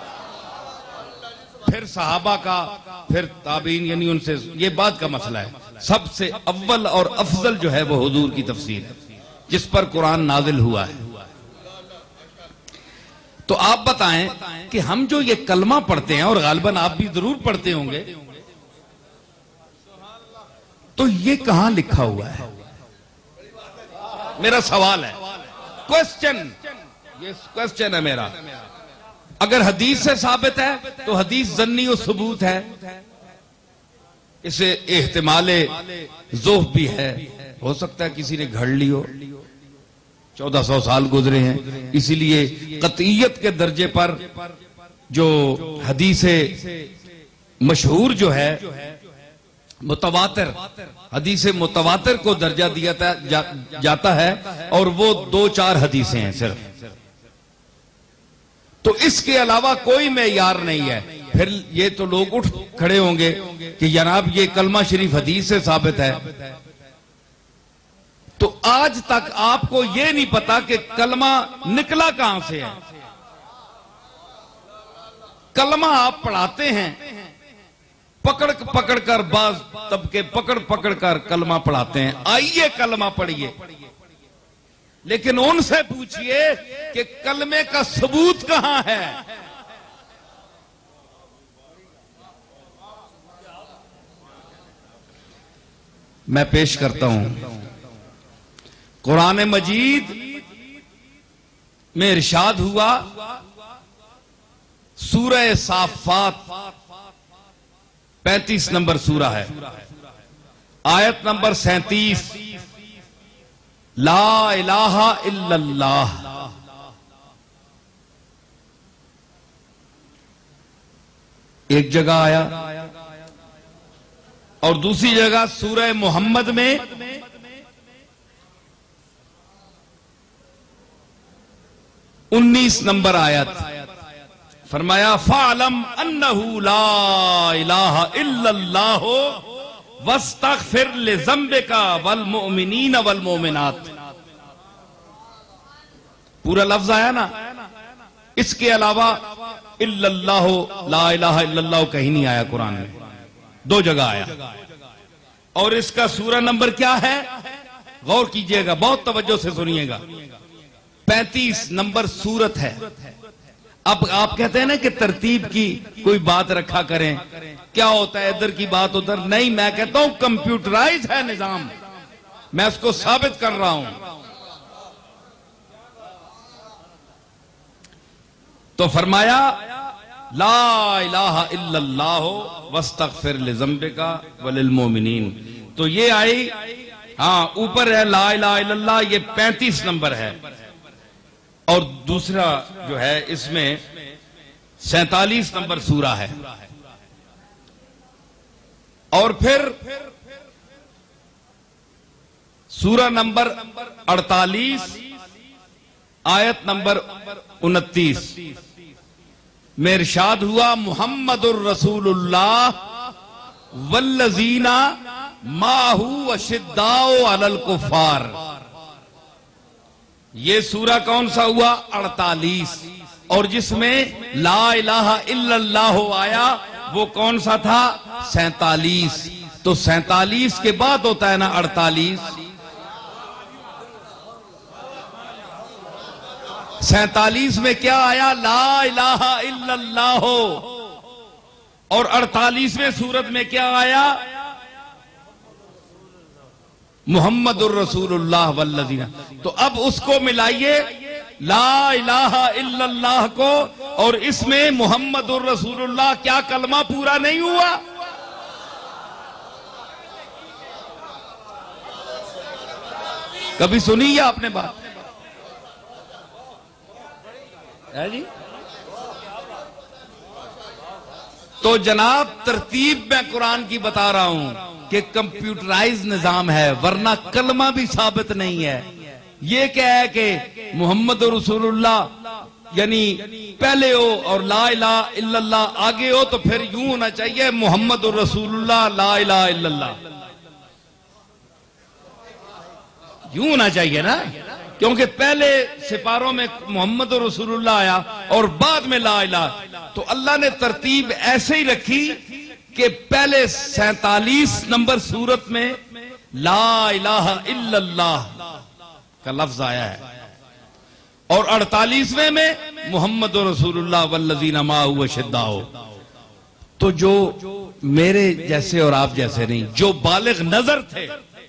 S2: پھر صحابہ کا، پھر تابعین، یعنی ان سے یہ بات کا مسئلہ ہے۔ سب سے اول اور افضل جو ہے وہ حضور کی تفسیر ہے جس پر قرآن نازل ہوا ہے۔ تو آپ بتائیں کہ ہم جو یہ کلمہ پڑھتے ہیں، اور غالباً آپ بھی ضرور پڑھتے ہوں گے، تو یہ کہاں لکھا ہوا ہے؟ میرا سوال ہے، کوسچن، یہ کوسچن ہے میرا۔ اگر حدیث سے ثابت ہے تو حدیث ظنی و ثبوت ہے، اسے احتمال ضعف بھی ہے، ہو سکتا ہے کسی نے گھڑ لی ہو، چودہ سو سال گزرے ہیں، اسی لیے قطعیت کے درجے پر جو حدیث مشہور جو ہے متواتر، حدیث متواتر کو درجہ دیا جاتا ہے، اور وہ دو چار حدیثیں ہیں صرف، تو اس کے علاوہ کوئی معیار نہیں ہے۔ پھر یہ تو لوگ اٹھ کھڑے ہوں گے کہ جناب یہ کلمہ شریف حدیث سے ثابت ہے، تو آج تک آپ کو یہ نہیں پتا کہ کلمہ نکلا کہاں سے ہے۔ کلمہ آپ پڑھاتے ہیں، پکڑ پکڑ کر، بعض طبقے پکڑ پکڑ کر کلمہ پڑھاتے ہیں، آئیے کلمہ پڑھیے، لیکن ان سے پوچھئے کہ کلمے کا ثبوت کہاں ہے؟ میں پیش کرتا ہوں، قرآن مجید میں ارشاد ہوا، سورہ صافات پینتیس نمبر سورہ ہے، آیت نمبر سینتیس، لا الہ الا اللہ۔ ایک جگہ آیا، اور دوسری جگہ سورہ محمد میں انیس نمبر آیت فرمایا، فَعْلَمْ أَنَّهُ لَا إِلَٰهَ إِلَّا اللَّهُ وَاسْتَغْفِرْ لِذَنبِكَ وَالْمُؤْمِنِينَ وَالْمُؤْمِنَاتِ۔ پورا لفظ آیا نا، اس کے علاوہ الا اللہ، لا الہ الا اللہ کہیں نہیں آیا قرآن میں، دو جگہ آیا۔ اور اس کا سورہ نمبر کیا ہے؟ غور کیجئے گا، بہت توجہ سے سنیے گا، پینتیس نمبر سورت ہے۔ اب آپ کہتے ہیں نا کہ ترتیب کی کوئی بات رکھا کریں، کیا ہوتا ہے ادھر کی بات ادھر، نہیں، میں کہتا ہوں کمپیوٹرائز ہے نظام، میں اس کو ثابت کر رہا ہوں۔ تو فرمایا، لا الہ الا اللہ واستغفر لذنبک وللمؤمنین، تو یہ آئی، ہاں اوپر ہے لا الہ الا اللہ، یہ پینتیس نمبر ہے، اور دوسرا جو ہے اس میں سینتالیس نمبر سورہ ہے، اور پھر سورہ نمبر اڑتالیس آیت نمبر انتیس میں ارشاد ہوا، محمد الرسول اللہ والذین معہ اشداء علی الکفار۔ یہ سورہ کون سا ہوا؟ اڑتالیس، اور جس میں لا الہ الا اللہ آیا وہ کون سا تھا؟ سینتالیس۔ تو سینتالیس کے بعد ہوتا ہے نا اڑتالیس، سینتالیس میں کیا آیا؟ لا الہ الا اللہ، اور اڑتالیس میں سورت میں کیا آیا؟ محمد الرسول اللہ والذین۔ تو اب اس کو ملائیے، لا الہ الا اللہ کو اور اس میں محمد الرسول اللہ، کیا کلمہ پورا نہیں ہوا؟ کبھی سنی ہے آپ نے بات؟ ہے جی؟ تو جناب ترتیب میں قرآن کی بتا رہا ہوں کہ کمپیوٹرائز نظام ہے، ورنہ کلمہ بھی ثابت نہیں ہے۔ یہ کیا ہے کہ محمد رسول اللہ یعنی پہلے ہو اور لا الہ الا اللہ آگے ہو، تو پھر یوں ہونا چاہیے محمد رسول اللہ لا الہ الا اللہ، یوں ہونا چاہیے نا، کیونکہ پہلے سپاروں میں محمد رسول اللہ آیا اور بعد میں لا الہ، تو اللہ نے ترتیب ایسے ہی رکھی کہ پہلے سینتالیس نمبر سورت میں لا الہ الا اللہ کا لفظ آیا ہے اور اڑتالیسویں میں محمد رسول اللہ والذین معہ اشداء. تو جو میرے جیسے اور آپ جیسے نہیں، جو بالغ نظر تھے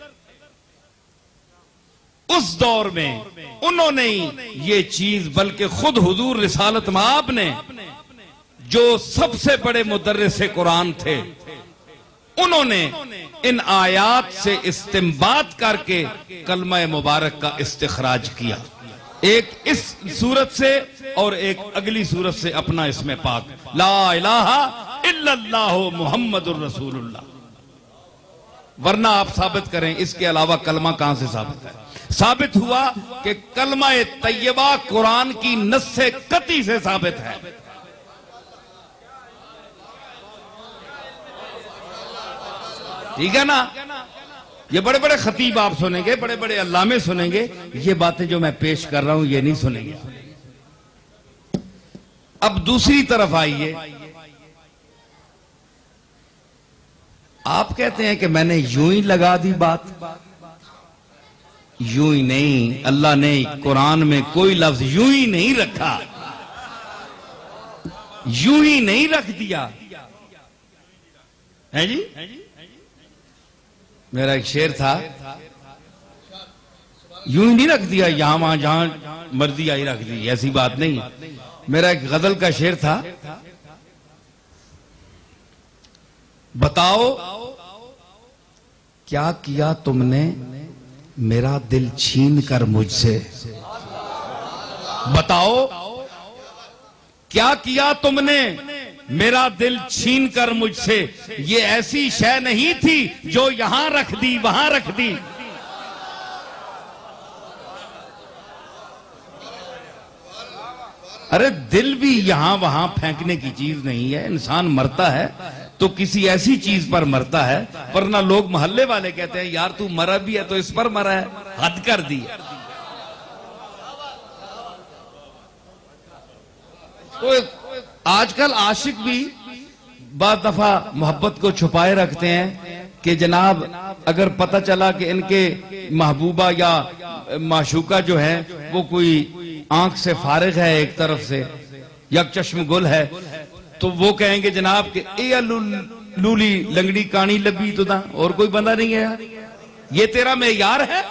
S2: اس دور میں، انہوں نے یہ چیز، بلکہ خود حضور رسالت مآب نے جو سب سے بڑے مدرس قرآن تھے، انہوں نے ان آیات سے استنباط کر کے کلمہ مبارک کا استخراج کیا، ایک اس صورت سے اور ایک اگلی صورت سے اپنا اسم پاک لا الہ الا اللہ محمد الرسول اللہ. ورنہ آپ ثابت کریں اس کے علاوہ کلمہ کہاں سے ثابت ہے؟ ثابت ہوا کہ کلمہ طیبہ قرآن کی نص قطعی سے ثابت ہے. ٹھیک ہے نا؟ یہ بڑے بڑے خطیب آپ سنیں گے، بڑے بڑے علامے سنیں گے، یہ باتیں جو میں پیش کر رہا ہوں یہ نہیں سنیں گے. اب دوسری طرف آئیے، آپ کہتے ہیں کہ میں نے یوں ہی لگا دی بات. یوں ہی نہیں، اللہ نے قرآن میں کوئی لفظ یوں ہی نہیں رکھا، یوں ہی نہیں رکھ دیا ہے جی. میرا ایک شعر تھا، یوں ہی نہیں رکھ دیا، یہاں وہاں جہاں مرضی آئی رکھ دی، ایسی بات نہیں. میرا ایک غزل کا شعر تھا، بتاؤ کیا کیا تم نے میرا دل چھین کر مجھ سے، بتاؤ کیا کیا تم نے میرا دل چھین کر مجھ سے، یہ ایسی شے نہیں تھی جو یہاں رکھ دی وہاں رکھ دی. ارے دل بھی یہاں وہاں پھینکنے کی چیز نہیں ہے. انسان مرتا ہے تو کسی ایسی چیز پر مرتا ہے، ورنہ لوگ محلے والے کہتے ہیں یار تو مرا بھی ہے تو اس پر مرا ہے، حد کر دی. تو آج کل عاشق بھی بعض دفعہ محبت کو چھپائے رکھتے ہیں کہ جناب اگر پتہ چلا کہ ان کے محبوبہ یا معشوقہ جو ہے وہ کوئی آنکھ سے فارغ ہے، ایک طرف سے یک چشم گل ہے، تو وہ کہیں گے جناب کہ اے لولی لنگڑی کانی لبی تو دا، اور کوئی بندہ نہیں ہے، یہ تیرا معیار ہے.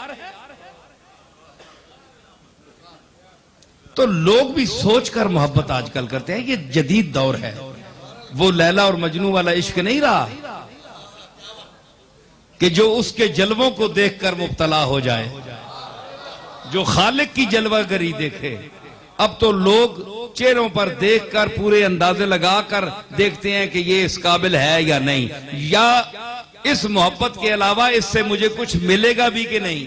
S2: تو لوگ بھی سوچ کر محبت آج کل کرتے ہیں، یہ جدید دور ہے. وہ لیلا اور مجنو والا عشق نہیں رہا کہ جو اس کے جلووں کو دیکھ کر مبتلا ہو جائے، جو خالق کی جلوہ گری دیکھے. اب تو لوگ چہروں پر دیکھ کر پورے اندازے لگا کر دیکھتے ہیں کہ یہ اس قابل ہے یا نہیں، یا اس محبت کے علاوہ اس سے مجھے کچھ ملے گا بھی کہ نہیں،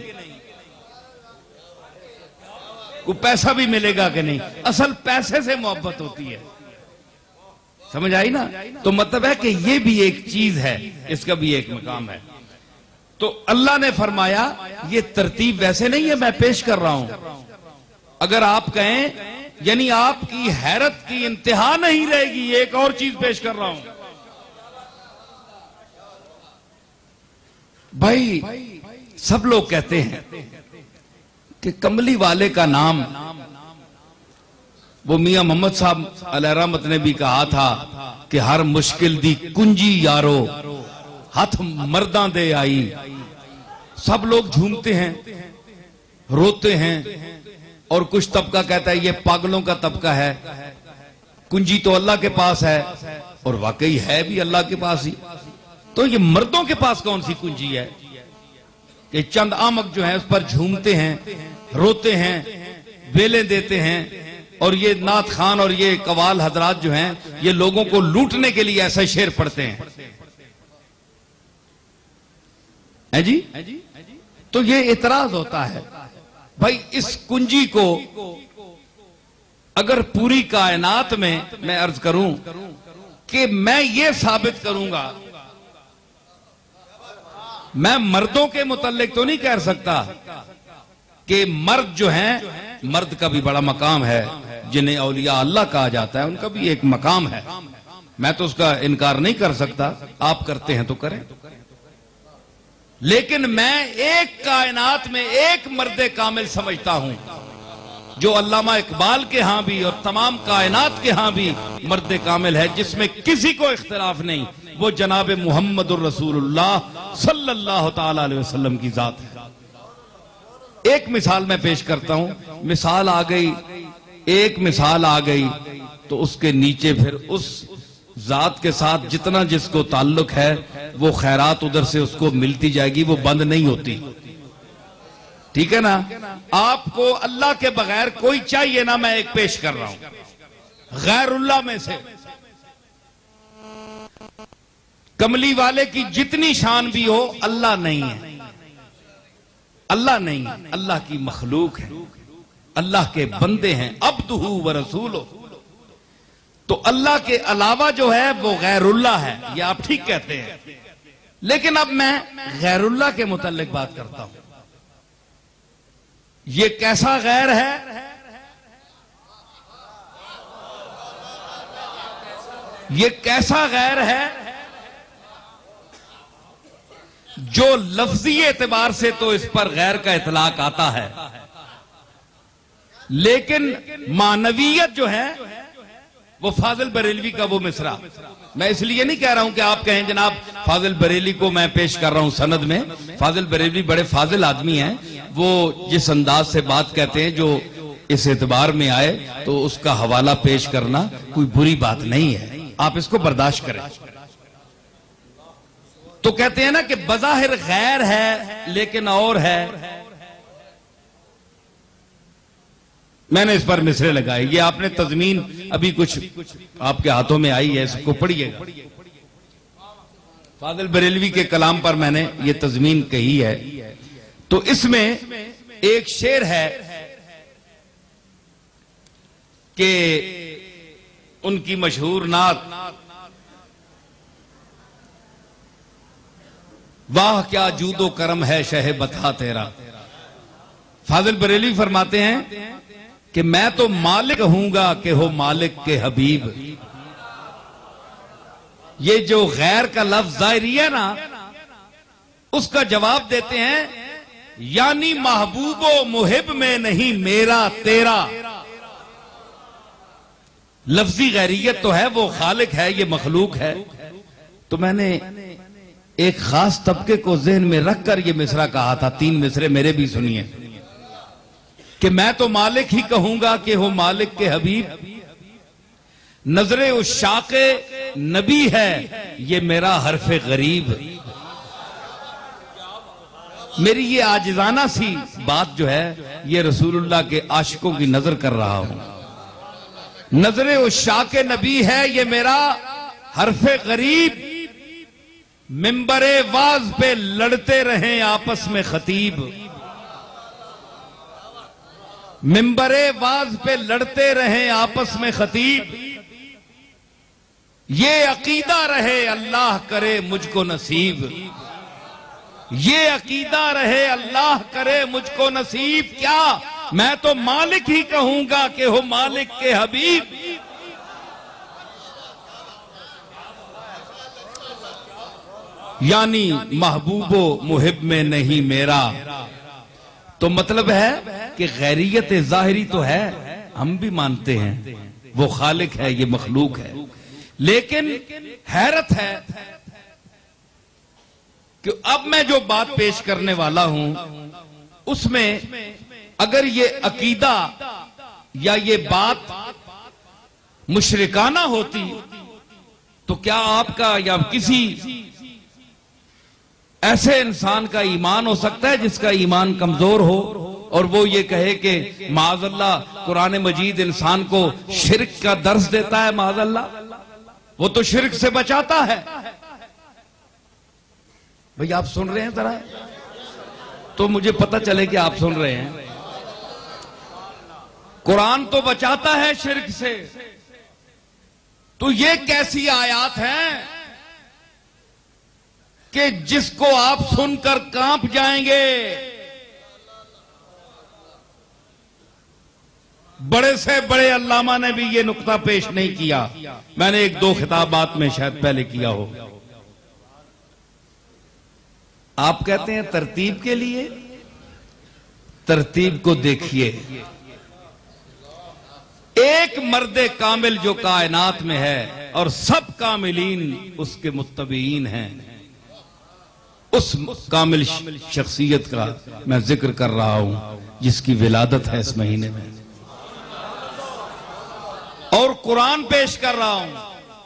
S2: کوئی پیسہ بھی ملے گا کہ نہیں. اصل پیسے سے محبت ہوتی ہے، سمجھ آئی نا؟ تو مطلب ہے کہ یہ بھی ایک چیز ہے، اس کا بھی ایک مقام ہے. تو اللہ نے فرمایا یہ ترتیب ویسے نہیں ہے، میں پیش کر رہا ہوں. اگر آپ کہیں یعنی آپ کی حیرت کی انتہا نہیں رہے گی، ایک اور چیز پیش کر رہا ہوں. بھائی سب لوگ کہتے ہیں کہ کملی والے کا نام، وہ میاں محمد صاحب علیہ رحمت نے بھی کہا تھا کہ ہر مشکل دی کنجی یارو ہاتھ مرداں دے آئی. سب لوگ جھومتے ہیں، روتے ہیں، اور کچھ طبقہ کہتا ہے یہ پاگلوں کا طبقہ ہے، کنجی تو اللہ کے پاس ہے، اور واقعی ہے بھی اللہ کے پاس ہی. تو یہ مردوں کے پاس کون سی کنجی ہے کہ چند آمک جو ہیں اس پر جھومتے ہیں، روتے ہیں، بیلیں دیتے ہیں، اور یہ نعت خان اور یہ قوال حضرات جو ہیں یہ لوگوں کو لوٹنے کے لیے ایسا شعر پڑھتے ہیں جی. تو یہ اعتراض ہوتا ہے بھائی اس کنجی کو اگر پوری کائنات میں میں عرض کروں کہ میں یہ ثابت کروں گا، میں مردوں کے متعلق تو نہیں کہہ سکتا کہ مرد جو ہیں، مرد کا بھی بڑا مقام ہے، جنہیں اولیاء اللہ کہا جاتا ہے، ان کا بھی ایک مقام ہے. میں تو اس کا انکار نہیں کر سکتا، آپ کرتے ہیں تو کریں، لیکن میں ایک کائنات میں ایک مرد کامل سمجھتا ہوں جو علامہ اقبال کے ہاں بھی اور تمام کائنات کے ہاں بھی مرد کامل ہے، جس میں کسی کو اختلاف نہیں، وہ جناب محمد الرسول اللہ صلی اللہ تعالی علیہ وسلم کی ذات ہے۔ ایک مثال میں پیش کرتا ہوں، مثال آ گئی، ایک مثال آ گئی تو اس کے نیچے پھر اس ذات کے ساتھ جتنا جس کو تعلق ہے وہ خیرات ادھر سے اس کو ملتی جائے گی، وہ بند نہیں ہوتی، ٹھیک ہے نا؟ آپ کو اللہ کے بغیر کوئی چاہیے نا، میں ایک پیش کر رہا ہوں، غیر اللہ میں سے کملی والے کی جتنی شان بھی ہو، اللہ نہیں ہے، اللہ نہیں، اللہ کی مخلوق ہے، اللہ کے بندے ہیں، عبدہ و رسولہ، تو اللہ کے علاوہ جو ہے وہ غیر اللہ ہے، یہ آپ ٹھیک کہتے ہیں، لیکن اب میں غیر اللہ کے متعلق بات کرتا ہوں۔ یہ کیسا غیر ہے؟ یہ کیسا غیر ہے جو لفظی اعتبار سے تو اس پر غیر کا اطلاق آتا ہے، لیکن معنویت جو ہے وہ فاضل بریلوی کا وہ مصرع، میں اس لیے نہیں کہہ رہا ہوں کہ آپ کہیں جناب فاضل بریلوی کو میں پیش کر رہا ہوں سند میں، فاضل بریلوی بڑے فاضل آدمی ہیں، وہ جس انداز سے بات کہتے ہیں جو اس اعتبار میں آئے تو اس کا حوالہ پیش کرنا کوئی بری بات نہیں ہے، آپ اس کو برداشت کریں۔ تو کہتے ہیں نا کہ بظاہر غیر ہے لیکن اور ہے، میں نے اس پر مصرے لگائے، یہ آپ نے تضمین ابھی کچھ آپ کے ہاتھوں میں آئی ہے، اس کو پڑھیے گا، فاضل بریلوی کے کلام پر میں نے یہ تضمین کہی ہے۔ تو اس میں ایک شعر ہے کہ ان کی مشہور نعت، واہ کیا جود و کرم ہے شہ بتا تیرا، فاضل بریلوی فرماتے ہیں کہ میں تو مالک ہوں گا کہ ہو مالک کے حبیب۔ یہ جو غیر کا لفظ ظاہری ہے نا، اس کا جواب دیتے ہیں یعنی محبوب و محب میں نہیں میرا تیرا، لفظی غیریت تو ہے، وہ خالق ہے، یہ مخلوق ہے۔ تو میں نے ایک خاص طبقے کو ذہن میں رکھ کر یہ مصرع کہا تھا، تین مصرے میرے بھی سنیے، کہ میں تو مالک ہی کہوں گا کہ ہو مالک کے حبیب، نظر عشاق نبی ہے یہ میرا حرف غریب۔ میری یہ عاجزانہ سی بات جو ہے یہ رسول اللہ کے عاشقوں کی نظر کر رہا ہوں، نظر عشاق نبی ہے یہ میرا حرف غریب، منبر واز پہ لڑتے رہیں آپس میں خطیب، منبر واز پہ لڑتے رہیں آپس میں خطیب، یہ عقیدہ رہے اللہ کرے مجھ کو نصیب، یہ عقیدہ رہے اللہ کرے مجھ کو نصیب، کیا میں تو مالک ہی کہوں گا کہ ہو مالک کے حبیب۔ یعنی محبوب و محب میں نہیں میرا، تو مطلب ہے کہ غیریت ظاہری تو ہے، ہم بھی مانتے ہیں وہ خالق ہے، یہ مخلوق ہے، لیکن حیرت ہے کہ اب میں جو بات پیش کرنے والا ہوں اس میں اگر یہ عقیدہ یا یہ بات مشرکانہ ہوتی تو کیا آپ کا یا کسی ایسے انسان کا ایمان ہو سکتا ہے جس کا ایمان کمزور ہو اور وہ یہ کہے کہ معاذ اللہ قرآن مجید انسان کو شرک کا درس دیتا ہے، معاذ اللہ وہ تو شرک سے بچاتا ہے۔ بھئی آپ سن رہے ہیں ذرا تو مجھے پتہ چلے کہ آپ سن رہے ہیں، قرآن تو بچاتا ہے شرک سے، تو یہ کیسی آیات ہیں کہ جس کو آپ سن کر کانپ جائیں گے، بڑے سے بڑے علامہ نے بھی یہ نقطہ پیش نہیں کیا، میں نے ایک دو خطابات میں شاید پہلے کیا ہو۔ آپ کہتے ہیں ترتیب کے لیے، ترتیب کو دیکھیے، ایک مرد کامل جو کائنات میں ہے اور سب کاملین اس کے متبعین ہیں، اس کامل شخصیت کا میں ذکر کر رہا ہوں جس کی ولادت ہے اس مہینے میں، اور قرآن پیش کر رہا ہوں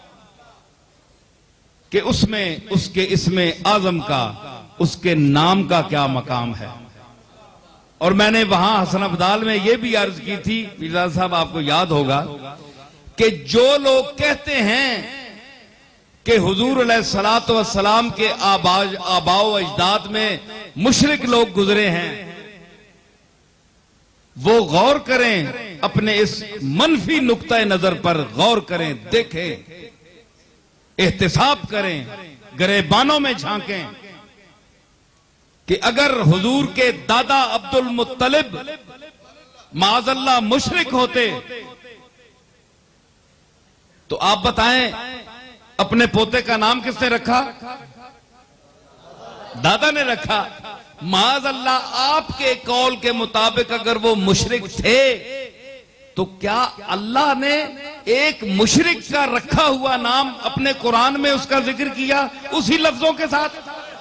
S2: کہ اس میں اس کے اسم اعظم کا، اس کے نام کا کیا مقام ہے۔ اور میں نے وہاں حسن ابدال میں یہ بھی عرض کی تھی، پیرزادہ صاحب آپ کو یاد ہوگا، کہ جو لوگ کہتے ہیں کہ حضور علیہ الصلوۃ والسلام کے آباء و اجداد میں مشرک لوگ گزرے ہیں، وہ غور کریں، اپنے اس منفی نقطہ نظر پر غور کریں، دیکھیں، احتساب کریں، گریبانوں میں جھانکیں کہ اگر حضور کے دادا عبد المطلب معاذ اللہ مشرک ہوتے تو آپ بتائیں اپنے پوتے کا نام کس نے رکھا؟ دادا نے رکھا۔ معاذ اللہ آپ کے قول کے مطابق اگر وہ مشرک تھے تو کیا اللہ نے ایک مشرک کا رکھا ہوا نام اپنے قرآن میں اس کا ذکر کیا اسی لفظوں کے ساتھ؟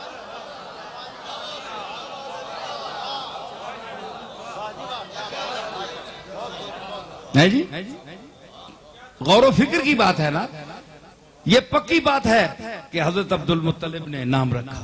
S2: نہیں جی، غور و فکر کی بات ہے نا، یہ پکی بات ہے کہ حضرت عبد المطلب نے نام رکھا۔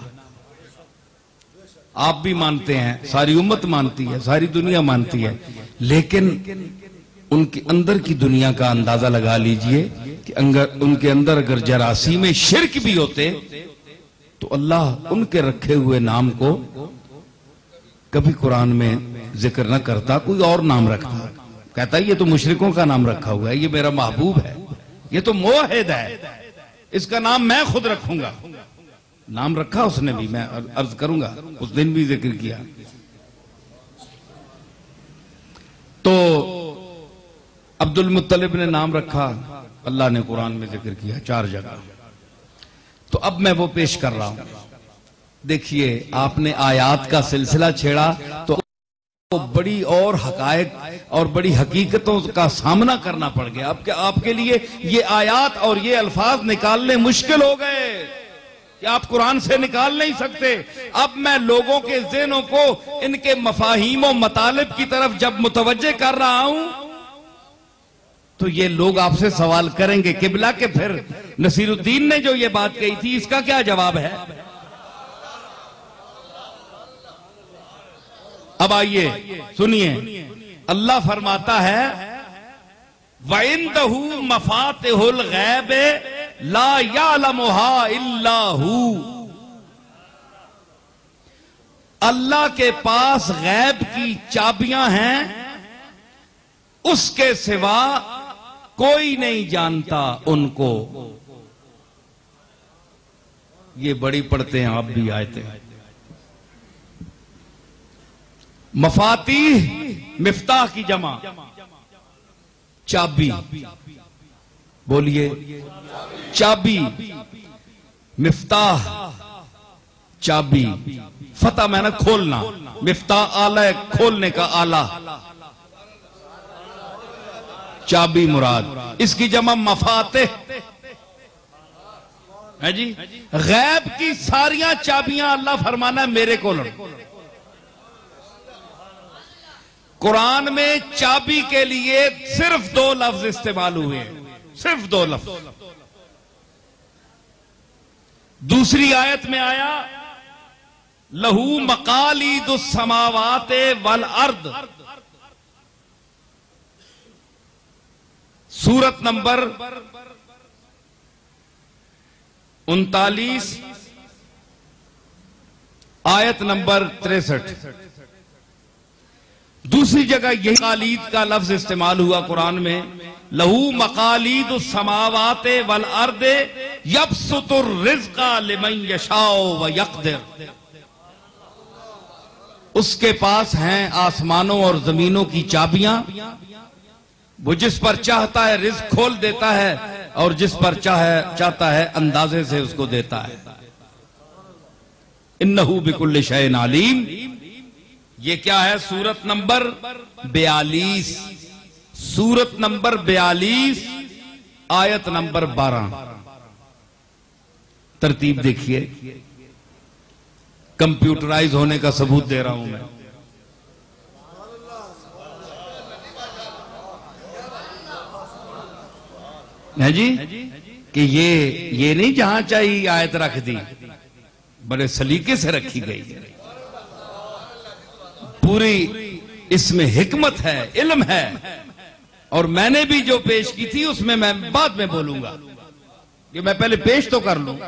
S2: آپ بھی مانتے ہیں، ساری امت مانتی ہے، ساری دنیا مانتی ہے، لیکن ان کے اندر کی دنیا کا اندازہ لگا لیجئے کہ ان کے اندر اگر جراثیم شرک بھی ہوتے تو اللہ ان کے رکھے ہوئے نام کو کبھی قرآن میں ذکر نہ کرتا، کوئی اور نام رکھتا، کہتا ہے یہ تو مشرکوں کا نام رکھا ہوا ہے، یہ میرا محبوب ہے، یہ تو موحد ہے، اس کا نام میں خود رکھوں گا۔ نام رکھا اس نے بھی، میں عرض کروں گا، اس دن بھی ذکر کیا۔ تو عبد المطلب نے نام رکھا، اللہ نے قرآن میں ذکر کیا چار جگہ۔ تو اب میں وہ پیش کر رہا ہوں، دیکھیے آپ نے آیات کا سلسلہ چھیڑا تو بڑی اور حقائق اور بڑی حقیقتوں کا سامنا کرنا پڑ گیا۔ اب کہ آپ کے لیے یہ آیات اور یہ الفاظ نکالنے مشکل ہو گئے کہ آپ قرآن سے نکال نہیں سکتے۔ اب میں لوگوں کے ذہنوں کو ان کے مفاہیم و مطالب کی طرف جب متوجہ کر رہا ہوں تو یہ لوگ آپ سے سوال کریں گے قبلہ کہ پھر نصیر الدین نے جو یہ بات کہی تھی اس کا کیا جواب ہے؟ اب آئیے سنیے، اللہ فرماتا ہے وَعِندَهُ مَفَاتِحُ الْغَيْبِ لَا يَعْلَمُهَا إِلَّا هُوَ، اللہ کے پاس غیب کی چابیاں ہیں، اس کے سوا کوئی نہیں جانتا ان کو۔ یہ بڑی پڑھتے ہیں آپ بھی آیتیں۔ مفاتیح مفتاح کی جمع، چابی، بولیے چابی، مفتاح چابی، فتح میں نے کھولنا، مفتاح آلہ کھولنے کا آلہ، چابی مراد، اس کی جمع مفاتح ہے جی۔ غیب کی ساریاں چابیاں اللہ فرمانا ہے میرے کو لڑ۔ قرآن میں چابی کے لیے صرف دو لفظ استعمال ہوئے ہیں، صرف دو لفظ۔ دوسری آیت میں آیا لہو مقالید السماوات والارض، سورت نمبر انتالیس آیت نمبر تریسٹھ۔ دوسری جگہ یہی مقالید کا لفظ استعمال ہوا قرآن میں، لہو مقالید السماوات والارض یبسط الرزق لمن یشاء ویقدر، اس کے پاس ہیں آسمانوں اور زمینوں کی چابیاں، وہ جس پر چاہتا ہے رزق کھول دیتا ہے اور جس پر چاہے چاہتا ہے اندازے سے اس کو دیتا ہے. انہو بکل شیء علیم. یہ کیا ہے؟ سورت نمبر بیالیس. سورت نمبر بیالیس آیت نمبر بارہ. ترتیب دیکھیے، کمپیوٹرائز ہونے کا ثبوت دے رہا ہوں میں. ہے جی کہ یہ یہ نہیں جہاں چاہیے آیت رکھ دی، بڑے سلیقے سے رکھی گئی. پوری اس میں حکمت ہے، علم ہے. اور میں نے بھی جو پیش کی تھی اس میں میں بعد میں بولوں گا، کہ میں پہلے پیش تو کر لوں.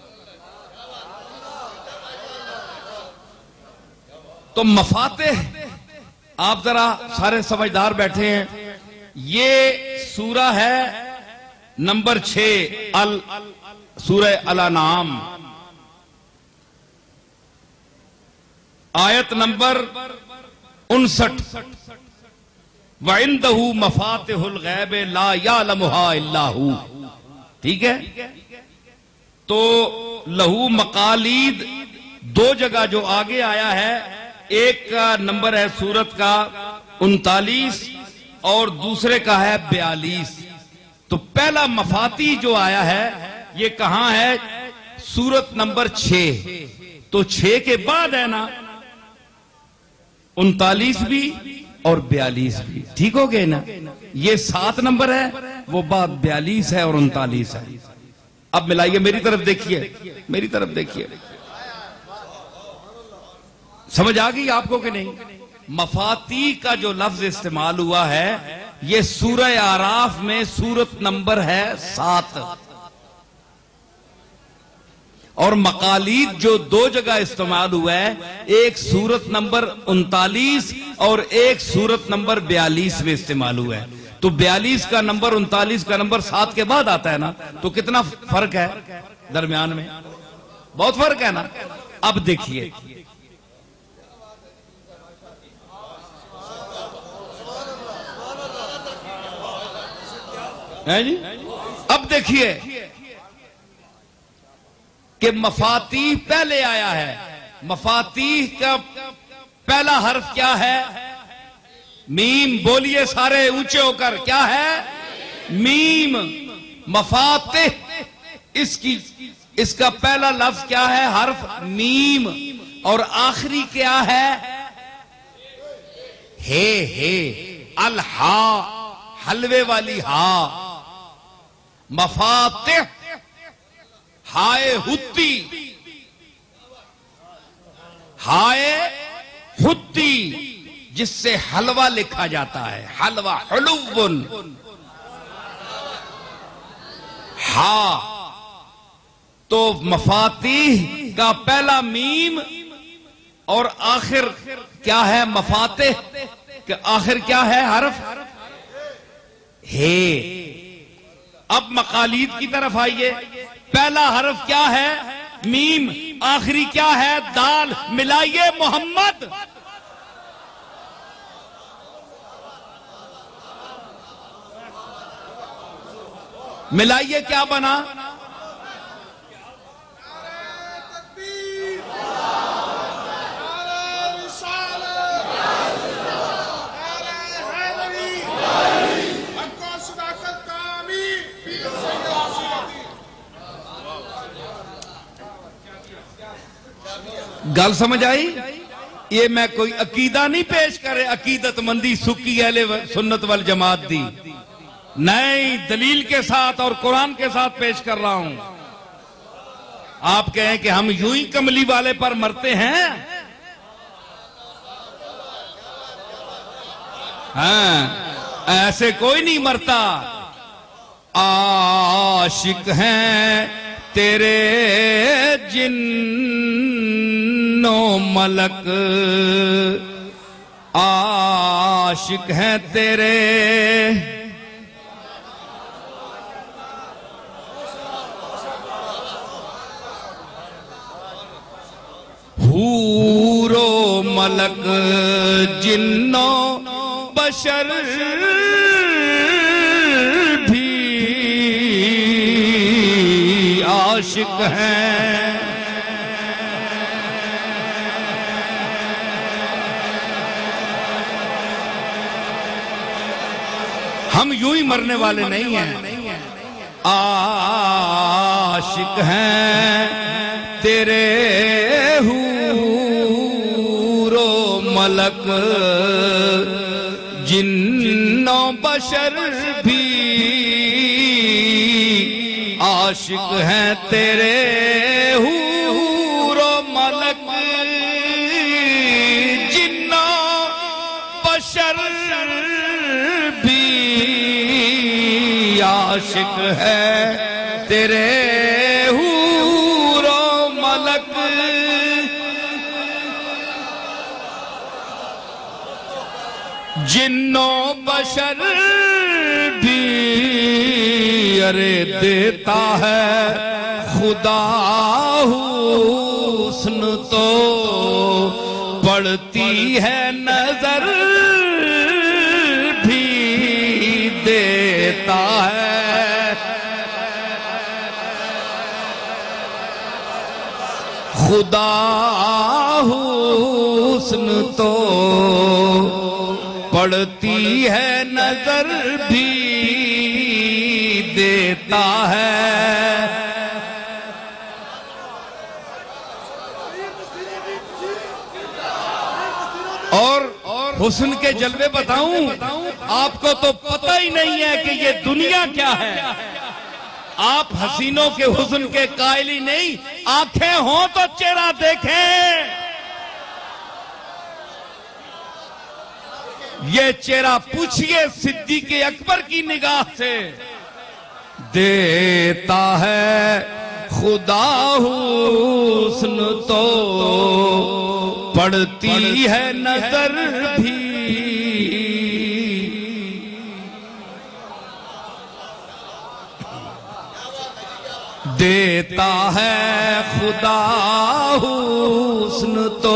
S2: تو مفاتح، آپ ذرا سارے سمجھدار بیٹھے ہیں. یہ سورہ ہے نمبر چھ، ال سورہ الانعام، آیت نمبر انسٹھ. وَعِنْدَهُ مَفَاتِحُ الْغَيْبِ لَا يَعْلَمُهَا إِلَّا هُوَ. ٹھیک ہے؟ تو لہو مقالید دو جگہ جو آگے آیا ہے، ایک کا نمبر ہے سورت کا انتالیس اور دوسرے کا ہے بیالیس. تو پہلا مفاتی جو آیا ہے یہ کہاں ہے؟ سورت نمبر چھ. تو چھ کے بعد ہے نا انتالیس بھی اور بیالیس بھی. ٹھیک ہو گئے نا؟ یہ سات نمبر ہے، وہ بعد بیالیس ہے اور انتالیس ہے. اب ملائیے، میری طرف دیکھیے، میری طرف دیکھیے. سمجھ آ گئی آپ کو کہ نہیں؟ مفاتی کا جو لفظ استعمال ہوا ہے یہ سورہ اعراف میں سورت نمبر ہے سات. اور مقالید جو دو جگہ استعمال ہوا ہے، ایک سورت نمبر انتالیس اور ایک سورت نمبر بیالیس میں استعمال ہوا ہے. تو بیالیس کا نمبر انتالیس کا نمبر سات کے بعد آتا ہے نا، تو کتنا فرق ہے درمیان میں؟ بہت فرق ہے نا. اب دیکھیے، جی اب دیکھیے کہ مفاتیح پہلے آیا ہے. مفاتیح کا پہلا حرف کیا ہے؟ میم. بولیے سارے اونچے ہو کر، کیا ہے؟ میم. مفاتیح، اس کی اس کا پہلا لفظ کیا ہے؟ حرف میم. اور آخری کیا ہے؟ ہے ہے الہا، حلوے والی ہا. مفاتح ہائے ہتی، ہائے ہتی جس سے حلوہ لکھا جاتا ہے. حلوہ، حلوون. ہا. تو مفاتیح کا پہلا میم اور آخر کیا ہے؟ مفاتح کہ آخر کیا ہے؟ حرف ہے. اب مقالید کی طرف آئیے. پہلا حرف کیا ہے؟ میم. آخری کیا ہے؟ دال. ملائیے محمد. ملائیے کیا بنا؟ گل سمجھ آئی؟ یہ میں کوئی عقیدہ نہیں پیش کرے، عقیدت مندی سکی اہل سنت والجماعت دی، نئی دلیل کے ساتھ اور قرآن کے ساتھ پیش کر رہا ہوں. آپ کہیں کہ ہم یوں ہی کملی والے پر مرتے ہیں؟ ہاں، ایسے کوئی نہیں مرتا. عاشق ہیں تیرے جن و ملک، عاشق ہیں تیرے حور و ملک، جن و بشر عاشق ہیں. ہم یوں ہی مرنے والے نہیں ہیں. عاشق ہیں تیرے حور و ملک، جن و بشر بھی عاشق ہیں تیرے حور و ملک، جن و بشر بھی عاشق ہے تیرے حور و ملک. جن و بشر بھی ارے دیتا ہے خدا حسن تو پڑتی ہے نظر بھی دیتا ہے. خدا حسن تو پڑتی ہے نظر بھی دیتا ہے. اور حسن کے جلوے بتاؤں آپ کو تو پتہ ہی نہیں ہے کہ یہ دنیا کیا ہے. آپ حسینوں کے حسن کے قائل ہی نہیں، آنکھیں ہوں تو چہرہ دیکھیں. یہ چہرہ پوچھئے صدیق اکبر کی نگاہ سے. دیتا ہے خدا حسن تو پڑتی ہے نظر بھی. دیتا ہے خدا حسن تو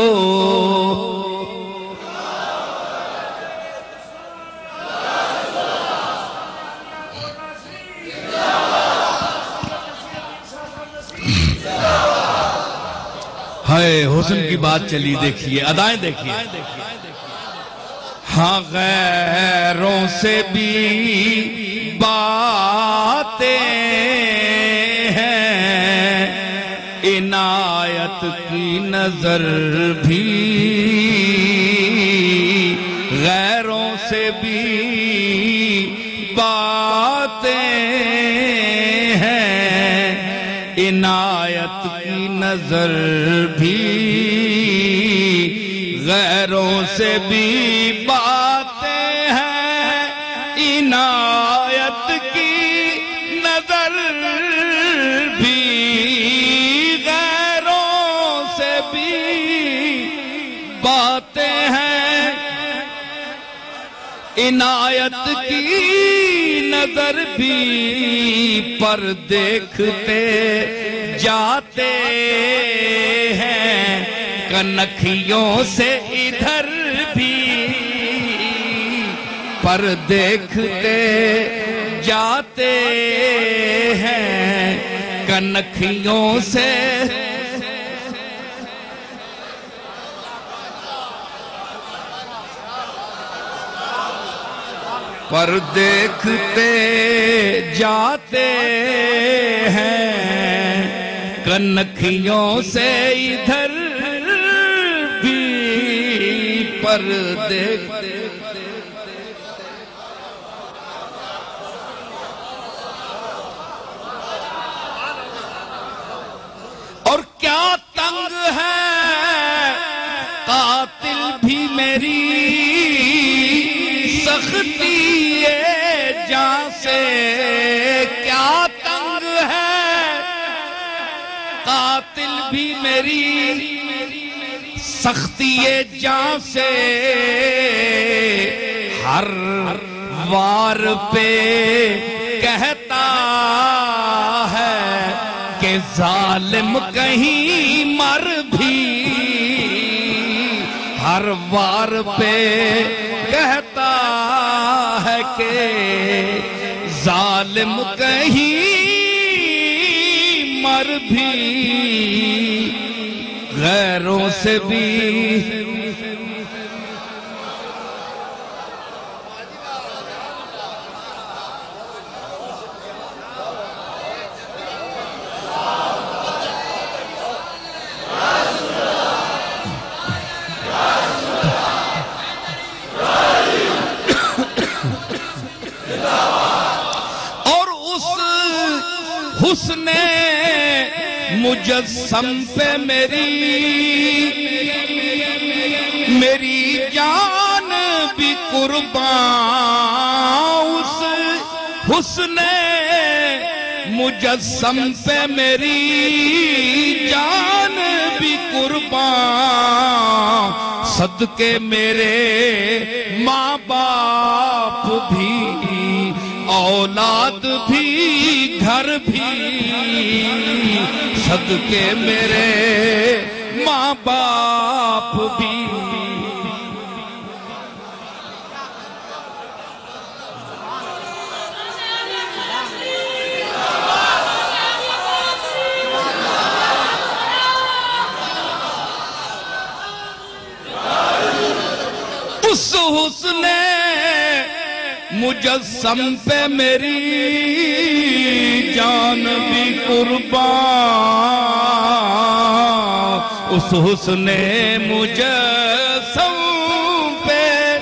S2: حسن کی بات چلی. دیکھیے ادائیں دیکھیے. ہاں غیروں سے بھی باتیں ہیں، عنایت کی نظر بھی. غیروں سے بھی باتیں ہیں، عنایت کی نظر بھی. غیروں سے بھی باتیں ہیں، عنایت کی نظر بھی. غیروں سے بھی باتیں ہیں، عنایت کی نظر بھی. پر دیکھتے جاتے ہیں کنکھیوں سے ادھر بھی. پر دیکھتے جاتے ہیں کنکھیوں سے پر دیکھتے جاتے ہیں کنکھیوں سے ادھر بھی. پر دیکھتے اور کیا تنگ ہے قاتل بھی میری سختی جان سے. کیا تنگ ہے قاتل بھی میری سختی جان سے. ہر وار پہ کہتا ہے کہ ظالم کہیں مر بھی. ہر وار پہ کہتا ہے کہ ظالم کہیں مر بھی غیروں سے بھی حسن مجسم پہ میری میری جان بھی قربان اس حسن مجسم پہ میری جان بھی قربان صدقے میرے ماں باپ بھی اولاد بھی گھر بھی صدقے میرے ماں باپ بھی اس حسن مجسم پہ میری جان بھی قربان اس حسن مجسم پہ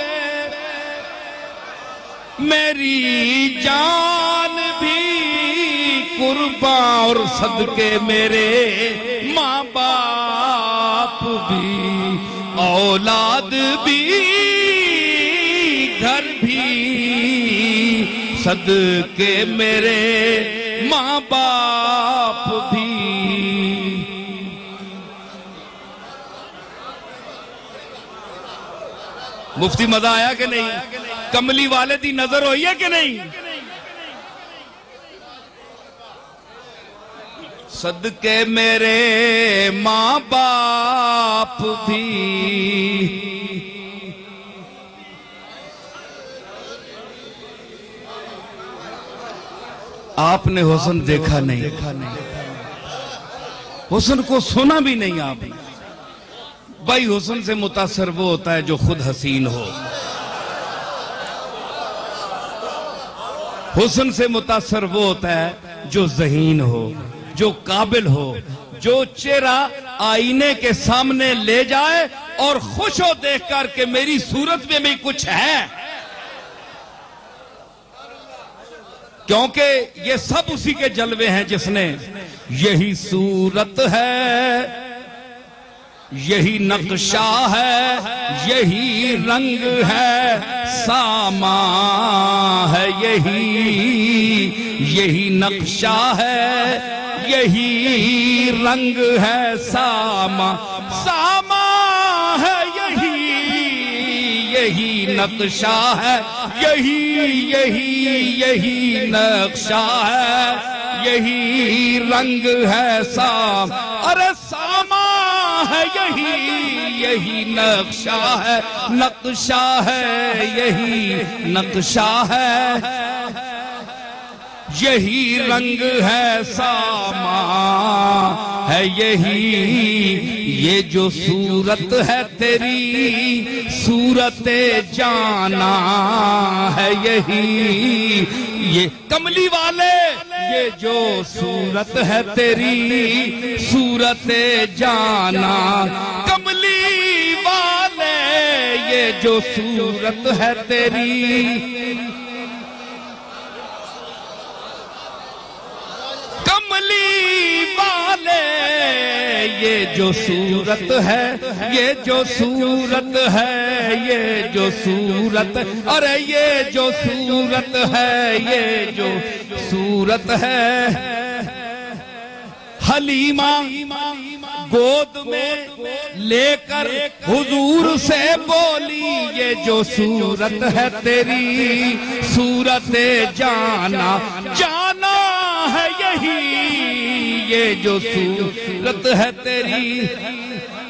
S2: میری جان بھی قربان اور صدقے میرے ماں باپ بھی اولاد بھی گھر بھی صدقے میرے ماں باپ بھی مفتی مزہ آیا کہ نہیں؟ کملی والدی نظر ہوئی ہے کہ نہیں؟ صدقے میرے ماں باپ بھی آپ نے حسن دیکھا نہیں حسن کو سنا بھی نہیں آپ نے بھائی حسن سے متاثر وہ ہوتا ہے جو خود حسین ہو حسن سے متاثر وہ ہوتا ہے جو ذہین ہو جو قابل ہو جو چہرہ آئینے کے سامنے لے جائے اور خوش ہو دیکھ کر کہ میری صورت میں بھی کچھ ہے کیونکہ یہ سب اسی کے جلوے ہیں جس نے یہی صورت ہے یہی نقشہ ہے یہی رنگ ہے سامان ہے یہی یہی نقشہ ہے یہی رنگ ہے سامان سامان ہے یہی یہی نقشہ ہے یہی یہی یہی نقشہ ہے یہی رنگ ہے سام ارے سامان ہے یہی یہی نقشہ ہے نقشہ ہے یہی نقشہ ہے یہی رنگ ہے سامان ہے یہی یہ جو صورت ہے تیری صورت جانا ہے یہی یہ کملی والے یہ جو صورت ہے تیری صورت جانا کملی والے یہ جو صورت ہے تیری کملی والے یہ جو صورت ہے یہ جو صورت ہے یہ جو صورت ارے یہ جو صورت ہے یہ جو صورت ہے حلیمہ گود میں لے کر حضور سے بولی یہ جو صورت ہے تیری صورت جانا جانا ہے یہی یہ جو صورت ہے تیری